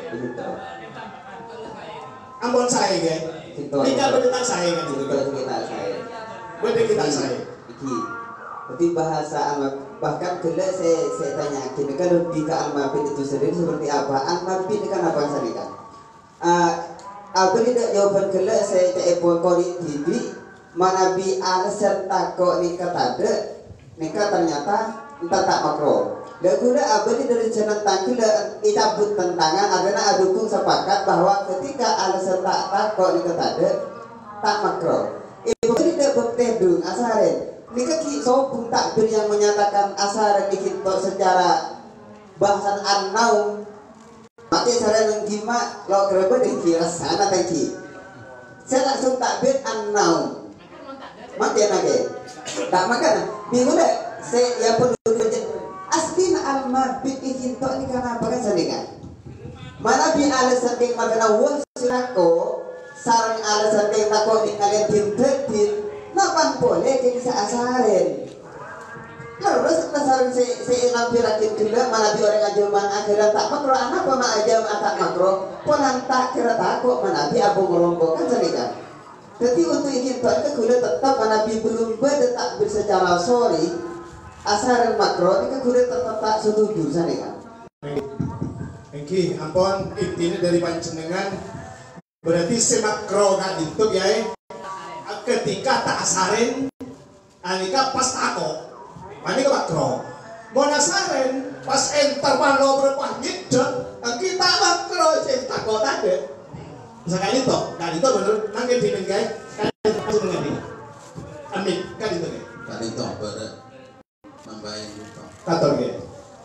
Ampun saya guys, tidak berdetak saya kan itu. Berdetak saya. Iki, tapi bahasa bahkan kalau saya tanya, kalau di ke al-mabit itu sendiri seperti apa? Al-mabit kan apa saja kan? Apa tidak jawaban kalau saya telepon kori TV, mana bi alasan takut nikah tade, nikah ternyata entah tak makro. Lagunya abadi dari jalan tangkila dicabut tentangan karena adukung sepakat bahwa ketika alasan tak takut nikah tade tak makro. Ibu tidak bertedung asaren. Nikah ki sopung takbir yang menyatakan asaren dikit secara bahasan an-naum. Maka saya menggima lo kerja di kira sana tadi. Saya langsung takbir an-naum. Maka nage. Tak makan. Bingung deh. Saya ya perlu asli al-mabit ikinto ini karena apa kan sandingan. Mana bi alasan yang makna wong silako sarang alasan yang takut di kalian tintetin. Napan boleh jadi seasaren. Harus sarang saya nampirakin kira mana bi orang ajaman akhirat tak makro anak apa mak ajam tak makro. Ponan tak kira takut mana bi abu merombong kan sandingan. Jadi untuk ikinto itu kuda tetap mana bi belum berdetak bersecara sorry. Asal makro ini kuda tetap setuju sana kan. Oke, ampun intinya dari panjenengan berarti semakro kan itu ya. Ketika tak asarin, anika pas tako, anika makro. Mau nasarin pas enter palo berpah nyedot, kita makro cek tako tadi. Sekali toh, kali itu benar nangkep di negara, kali itu mengerti. Amin, kali itu. Kali itu ber membayang juga. Kator ke?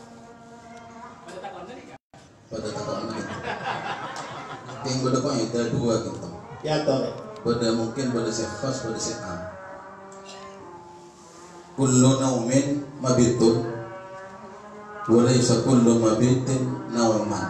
Pada takon ini. Yang pada kau itu ada dua gitu. Ya toh. Pada mungkin pada sefas pada seam. Kullu naumin mabitun, walaysa kullu mabitin nauman.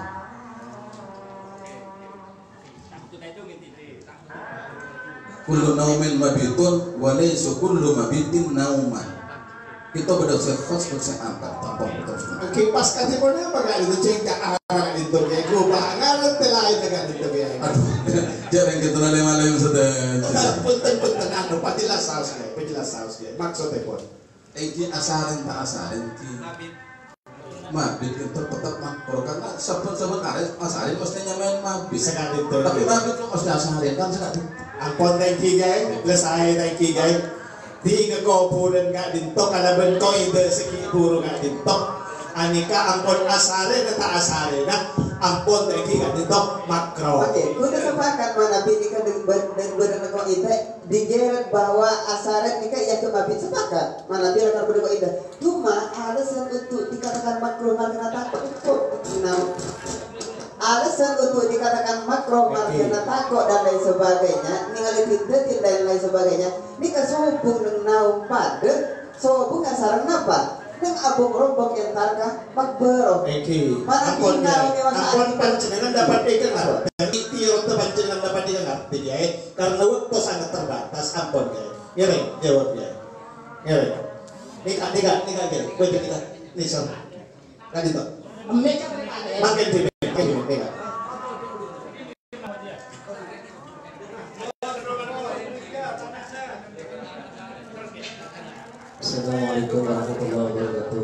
Kullu naumin mabitun, walaysa kullu mabitin nauman. Kita berdasar pas angkat tampang terus. Oke, pas kasih mana apa kali itu cengkak arah itu kayak gue banget lain dengan itu kayak. Aduh, jarang kita malam sudah. Punten anu patilah saus kayak, patilah saus kayak. Maksudnya pun. Iki asarin tak asarin ki. Mabit itu tetap makro karena sebut asarin mesti nyamain mabit. Sekali itu. Tapi mabit itu mesti asarin kan sekali. Ampun thank you guys, lesai thank you guys. Di ngegopuran gak dintok karena bentuk itu segi buru gak dintok. Anika ampun asare kata asare nah ampun thank you gak dintok makro. Oke, udah sepakat mana binika dengan kau itu digeret bahwa asare nika ya cuma bit sepakat mana dia akan berdua itu. Cuma alasan untuk dikatakan makro markena takut itu alasan untuk dikatakan makro markena takut dan lain sebagainya ningali detil dan lain sebagainya ini kesobung nau pada sobung sarang napa neng abung rombok yang tarkah makbero Eki ampun panjenengan dapat dikenal dari tiap panjenengan dapat dikenal ya karena waktu sangat terbatas ampun ya jawab ya nikah wajib kita nisam kan itu makin di Assalamualaikum warahmatullahi wabarakatuh.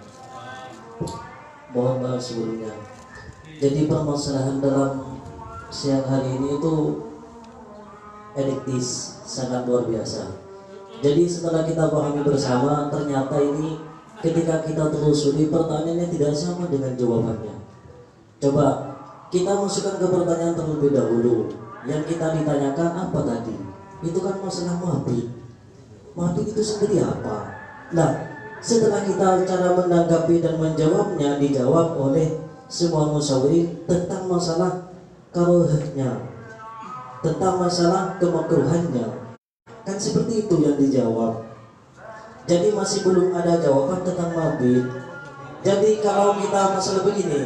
Mohon maaf sebelumnya. Jadi permasalahan dalam siang hari ini itu eliktis, sangat luar biasa. Jadi setelah kita pahami bersama, ternyata ini ketika kita telusuri pertanyaannya tidak sama dengan jawabannya. Coba kita masukkan ke pertanyaan terlebih dahulu. Yang kita ditanyakan apa tadi? Itu kan masalah mabit. Mabit itu sendiri apa? Nah, setelah kita cara menanggapi dan menjawabnya dijawab oleh semua musyawirin tentang masalah karohnya, tentang masalah kemakruhannya. Kan seperti itu yang dijawab. Jadi masih belum ada jawaban tentang mabit. Jadi kalau kita masalah begini,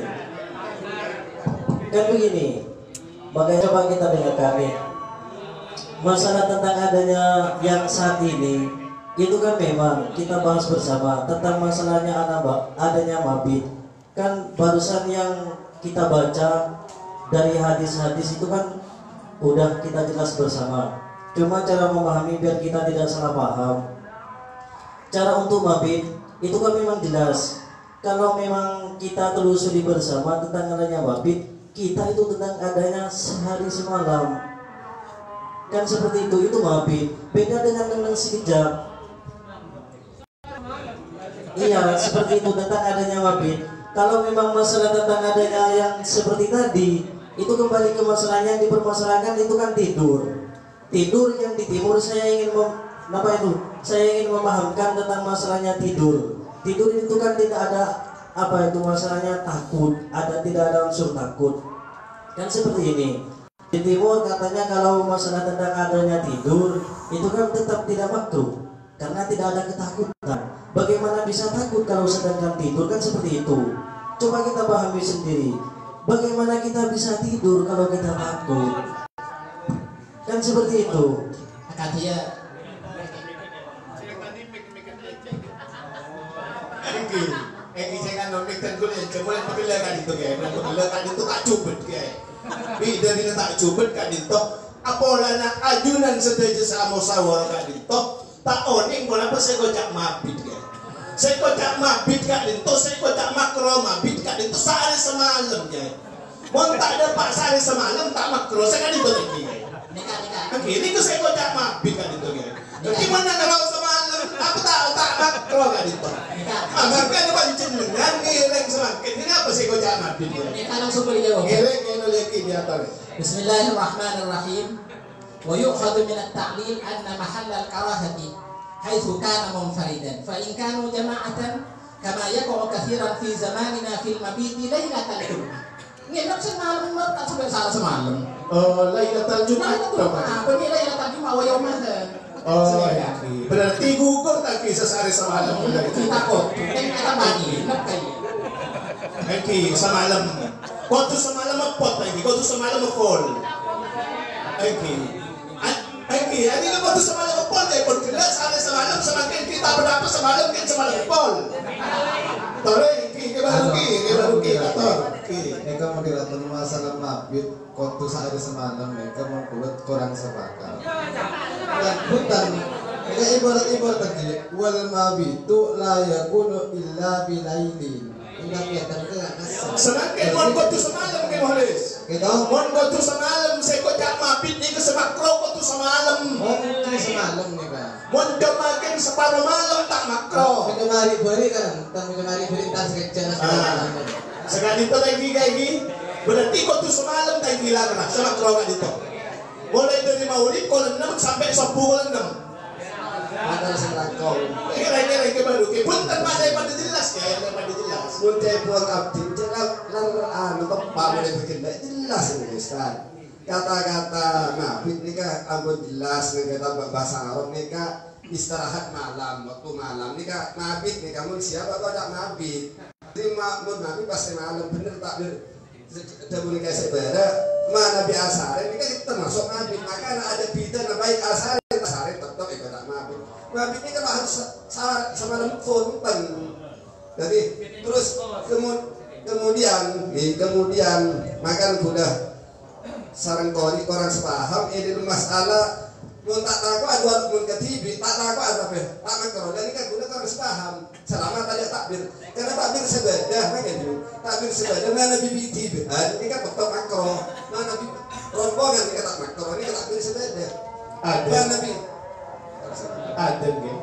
kan begini, bagaimana coba kita dengarkan nih. Masalah tentang adanya yang saat ini itu kan memang kita bahas bersama tentang masalahnya adanya mabit. Kan barusan yang kita baca dari hadis-hadis itu kan udah kita jelas bersama. Cuma cara memahami biar kita tidak salah paham. Cara untuk mabit itu kan memang jelas. Kalau memang kita telusuri bersama tentang adanya mabit, kita itu tentang adanya sehari semalam. Kan seperti itu mabit. Beda dengan sekejap. Iya, seperti itu tentang adanya mabit. Kalau memang masalah tentang adanya yang seperti tadi, itu kembali ke masalahnya yang dipermasalahkan itu kan tidur. Tidur yang di timur saya ingin memahamkan tentang masalahnya tidur. Tidur itu kan tidak ada masalahnya takut, tidak ada unsur takut. Kan seperti ini. Di timur katanya kalau masalah tentang adanya tidur itu kan tetap tidak makruh karena tidak ada ketakutan. Bagaimana bisa takut kalau sedangkan tidur? Kan seperti itu. Coba kita pahami sendiri. Bagaimana kita bisa tidur kalau kita takut? Kan seperti itu. Katanya saya kan nomik dan kulit kemudian pemilihan kan itu kayak pemilihan kan itu tak cubit kayak dari tak cubit kan itu apalana ajunan sedaja sama sawal kan itu tak oning kenapa saya kocak mabit kayak saya kocak mabit kan itu saya kocak makro mabit kan itu sehari semalam kayak mau tak ada pak sehari semalam tak makro saya kan itu lagi kayak ini tuh saya kocak mabit kan itu kayak gimana kalau semalam aku tak makro kan itu makanya pancen dengan ngeleng semakin ini apa sih kau jangan mabit ini kan langsung boleh jawab. Ngeleng lagi di atas. Bismillahirrahmanirrahim. Wa yu'khadhu min at-ta'lil anna mahall al-karahati haythu kana munfaridan fa in kanu jama'atan kama yaqa'u kathiran fi zamanina fil mabiti lailatal jum'ah. Nginep semalam tak sampai salah semalam. Oh, lailatul jum'ah. Apa ini lailatul jum'ah wa yaumatan? Oh, berarti gugur tak kisah sehari semalam takut. Kita pagi, Eki semalam. Kau tu semalam apa lagi? Kau tu semalam full. Eki lagi. Ini kan waktu semalam pol kayak pol kena sana semalam semakin kita berapa semalam kan semalam pol. Tore iki baru ki kator. Mereka moderator masalah mabit kotu sehari semalam mereka mau buat kurang sepakat. Dan hutan mereka ibarat tadi wal mabitu la yakunu illa bilailin. Ingat ya terkena semakin mon kotu semalam ke Mohalis. Kita mon kotu semalam saya kocak mabit ni ke semakro kotu semalam. Semalam nih Pak. Mon makin separuh malam tak makro. Kita mari beri kan, kita mari beri tas kecil. Sekarang itu lagi kayak gini, berarti kotu semalam tak hilang lah semakro kan itu. Mulai dari Maulid kolam 6 sampai 10 kolam 6. Ada semakro. Kira-kira baru ke pun terpada pada jelas ya, pada jelas. Mun buat abdi jelas anu tepat boleh bikin jelas ini Ustaz. Kata-kata mabit nikah ampun jelas nih kata bahasa Arab nikah istirahat malam waktu malam nikah mabit nikah mun siapa kau tak mabit. Jadi mun mabit pasti malam bener tak bener. Dahulu nikah sebera mana biasa ini kan termasuk mabit maka ada beda baik asal tetap ikut tak mabit. Mabit ini kan harus semalam konten. Jadi terus kemudian makan udah sarang kori orang sepaham ini masalah mun tak tahu ada mun ketibi tak tahu ada apa tak makro dan ini kan guna orang sepaham selama tadi takbir karena takbir sebeda macam itu takbir sebeda mana bibi tibi ini kan betul makro mana bibi rombongan ini kan tak makro ini kan takbir sebeda ada nabi ada gitu.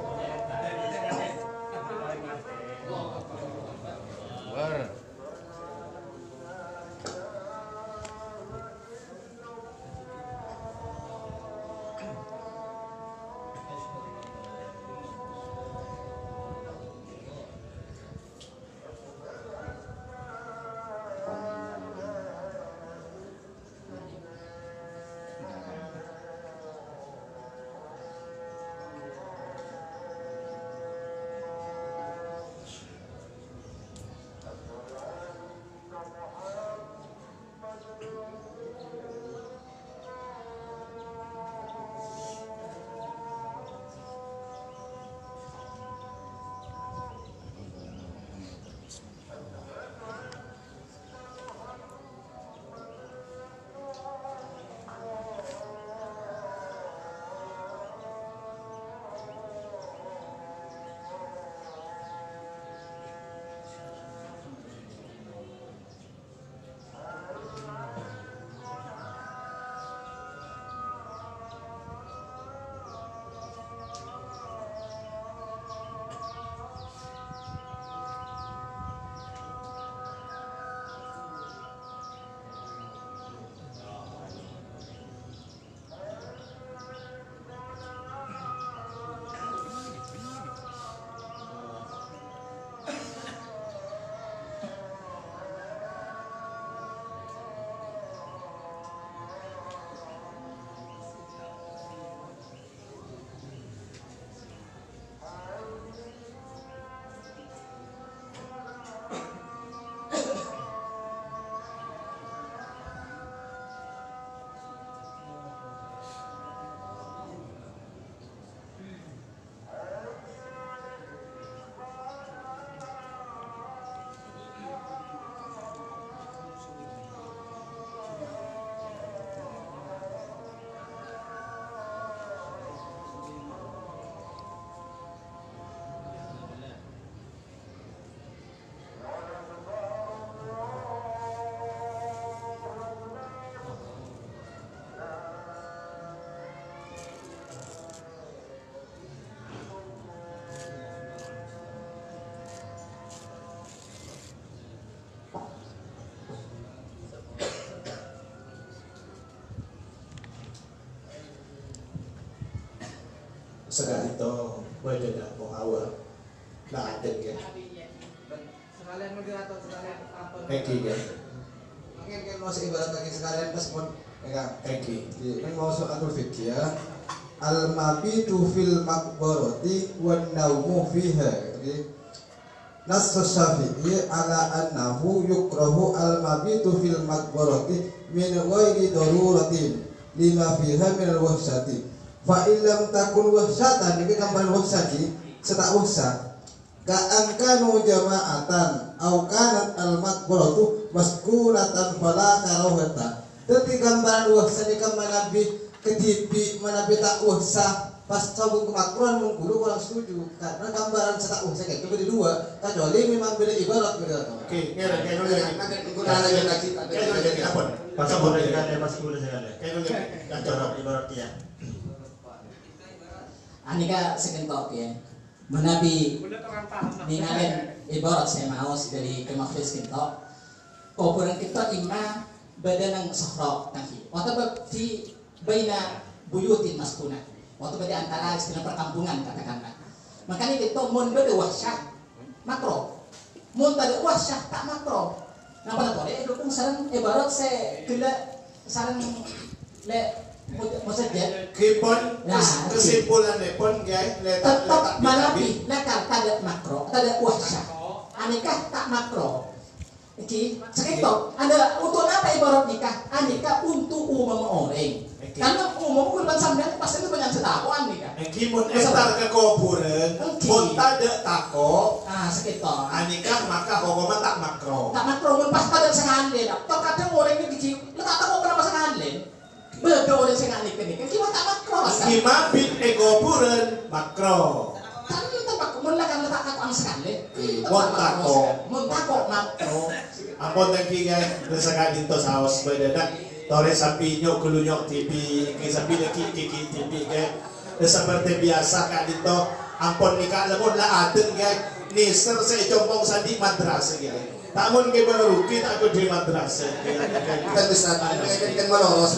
Sekarang itu wajah mau awal nah ada ya sekalian moderator sekalian kantor Eki ya mungkin kan mau ibarat lagi sekalian pas pun ya Eki ini mau soal fikih ya al mabitu fil maqbarati wan naumu fiha jadi nas Syafi'i ala annahu yukrahu al mabitu fil maqbarati min ghairi daruratin lima fiha min al wahsyati Fa illam takun wahsyatan iki gambaran wahsyati setak wahsya ka angkanu jama'atan au kanat al maqbaratu maskunatan fala karahata. Dadi gambaran wahsya iki manabi ketipi manabi tak wahsya pas sabung kemakruhan mengkulu kurang setuju karena gambaran setak wahsya kayak itu dua kecuali memang beda ibarat beda. Oke, kayak dulu lagi. Kayak lagi apa? Pas boleh sekali, pas boleh sekali. Kayak dulu lagi ibarat ya. Anika sekentok ya menabi ningalen ibarat saya mau dari kemakhluk sekentok koburan kita imma badan yang sahra tangki atau di baina buyutin maskuna atau di antara istilah perkampungan katakanlah makanya kita mun beda wahsyah makro mun tak wahsyah tak makro nampak tak boleh dukung sarang ibarat saya kena sarang le maksudnya kipon kesimpulan lepon guys tetap manabi lekar tidak makro tidak wahsyah anikah tak makro iki sekitar ada untuk apa ibarat nikah anikah untuk umum orang karena umum kurban sampean pasti itu banyak setakuan nikah kipon estar ke kuburan pun tidak tako sekitar anikah maka hukuman tak makro mun pas pada sengaja kadang orang ini kecil letak tako berapa sengaja bedo orang sing nikah nikah kita tak makro gimana bit kuburan makro kan kita mun lah kan letak tako sekali mun tako makro ampun tangki guys bersama dito sa house beda tore sapi nyok kulunyok TV ke sapi kiki TV guys seperti biasa kak dito ampun nikah lemon lah aden guys niser saya compong sandi madrasah guys tamun ke baru kita aku di madrasah kita bisa kan meloros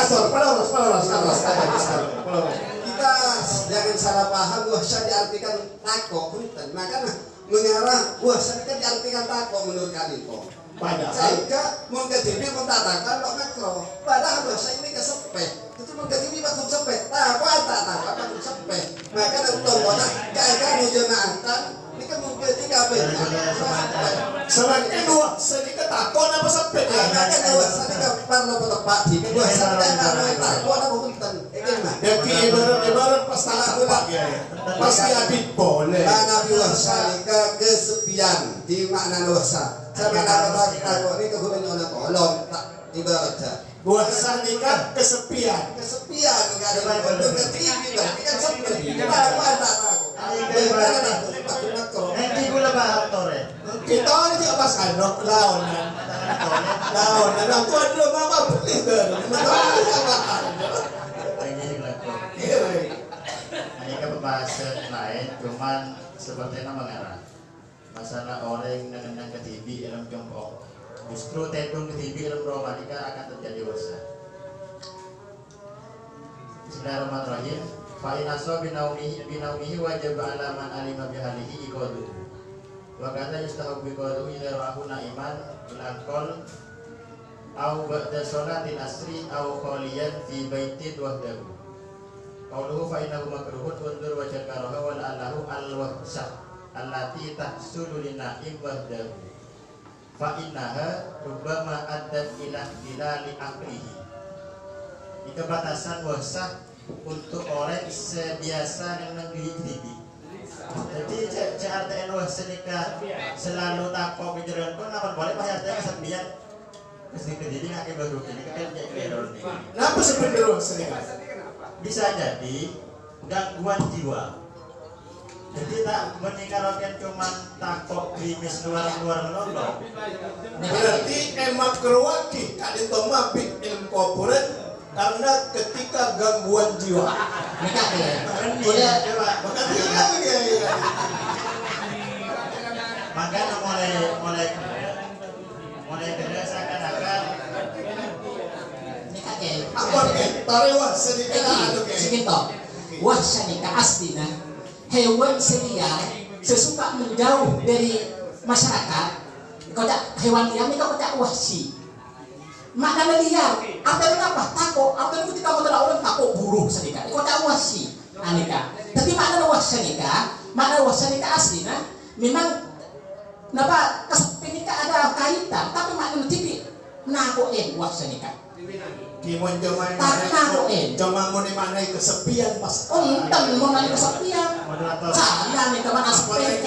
kita jangan salah paham wahsyah diartikan tako punten makanya mengarah wahsyah kan diartikan tako menurut kalian padahal sehingga mengketibi mentatakan lo makro padahal wahsyah ini kesepeh itu mengketibi maksud sepeh tako tak maksud sepeh maka ada ulang kayak jemaatan ini kan mengketibi apa semakin dua sedikit takon apa sepet ya kan dua sedikit perlu tepat di dua sedikit takon apa punten jadi ibarat pas tak ya pasti abit boleh Nabi wahsyah kesepian di makna wahsyah sama nama takon ini kemudian orang tolong tak ibaratnya wahsyah nikah kesepian enggak ada bentuk ketibi kan sepi kenapa tak takut nanti gula bahas tore kita ini juga pas andok laonan aku ada mama beli ini ke pembahasan lain cuman sepertinya mengarah masalah orang dengan ketibi dalam jongkok justru tendung ketibi dalam romanika akan terjadi wasa. Bismillahirrahmanirrahim. Fa in aswa binaumihi wajib ala man alima bihalihi iqadu. Wa kana yustahabbu iqadu idza ra'ahu na'iman bil anqal au ba'da sholatil asri au khaliyan fi baitin wahdahu. Qauluhu fa innahu makruhun undur wajh karaha wal allahu al-wahsah allati tahsulu lin-na'im wahdahu. Fa innaha rubbama addat ila dilali aqlihi. Itu batasan wahsah untuk orang sebiasa yang menghidupi. Jadi CRTN wahsah nikah selalu takut bicara pun apa boleh bayarnya kesepian. Kesepian jadi nggak baru ini kan kayak error nih. Kenapa sebenarnya wahsah nikah? Bisa jadi gangguan jiwa. Jadi tak meninggalkan cuma takut krimis luar lolo. Berarti emak keruaki kali itu mabit ilmu korporat karena ketika gangguan jiwa. Makanya mulai kerja seakan-akan apa tarewa sedikit wah sanika aslina hewan seliar sesuka menjauh dari masyarakat kocak hewan liar ini kocak wahsi makna liar artinya apa takut artinya ketika kita orang takut burung sedikit kocak wahsi anika tapi makna wahsanika aslina memang kenapa kesepinika ada kaitan tapi makna tipi nakoin wahsanika Kimon cuma mau mana kesepian pas. Untung mau mana kesepian. Saya nih teman aspek.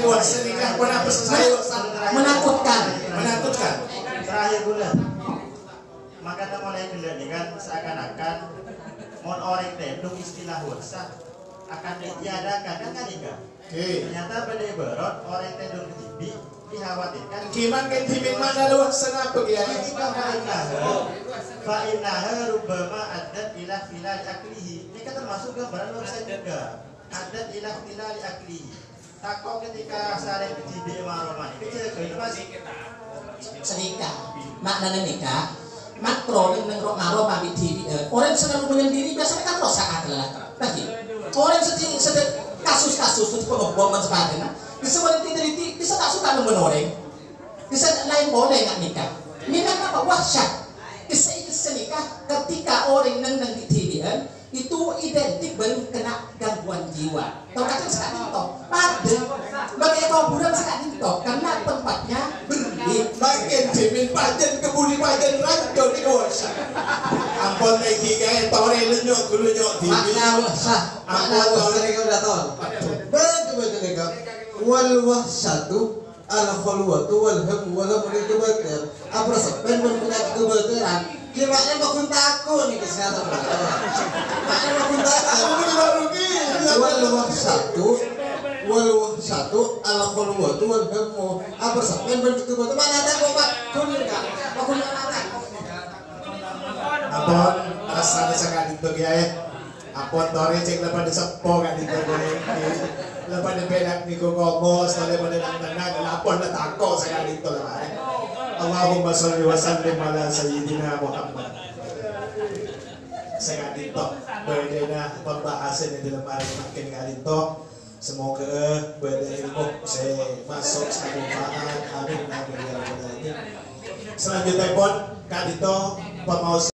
Menakutkan. Menakutkan. Terakhir bulan. Maka kita mulai dilihat kan seakan-akan mon orang tendung istilah wasa akan ditiadakan kan enggak? Ternyata pada ibarat orang tendung TV dikhawatirkan gimana kan timin mana lu sana begini fa'innaha rubbama adat ila filal aklihi. Ini kan termasuk gambaran website juga. Adat ila filal aklihi. Takut ketika sehari TV maroman itu jadi masih senikah maknanya nikah makro yang ngerok ngaro mabit TV orang sedang menyendiri biasanya kan rosak adalah tadi orang sedang kasus-kasus itu pengobong dan sebagainya bisa meneliti bisa tak suka menoreng bisa lain boleh nggak nikah apa wahsyat kisah nikah ketika orang neng di TV itu identik dengan kena gangguan jiwa. Tahu kata sekarang itu, pada bagi kuburan sekarang itu karena tempatnya berbeda. Makin dimin pajen kebudi pajen rancau di kawasan. Ampun lagi kayak tore lenyok dulu nyok TV. Makna sah. Ampun tore kau udah tahu. Betul nikah. Wal wahsatu al khalwatu wal ham wal itu betul. Apa sepen punya kebetulan. Gimana mau kuntaku nih kesehatan makanya mau kuntaku wal satu ala kolwa tu wal hamu apa sampai begitu betul mana ada kok pak kuning kan aku apon rasanya sekali itu ya apon tore cek lepas disepo kan itu lepas dibedak niku ngomos lepas tenang apon letako sekali itu lah. Allahumma sholli wa sallim ala sayyidina Muhammad. Saya dito berbeda pembahasan yang dalam hari makin kali itu semoga beda ilmu saya masuk satu bahan amin amin. Selanjutnya pun kali itu pemaus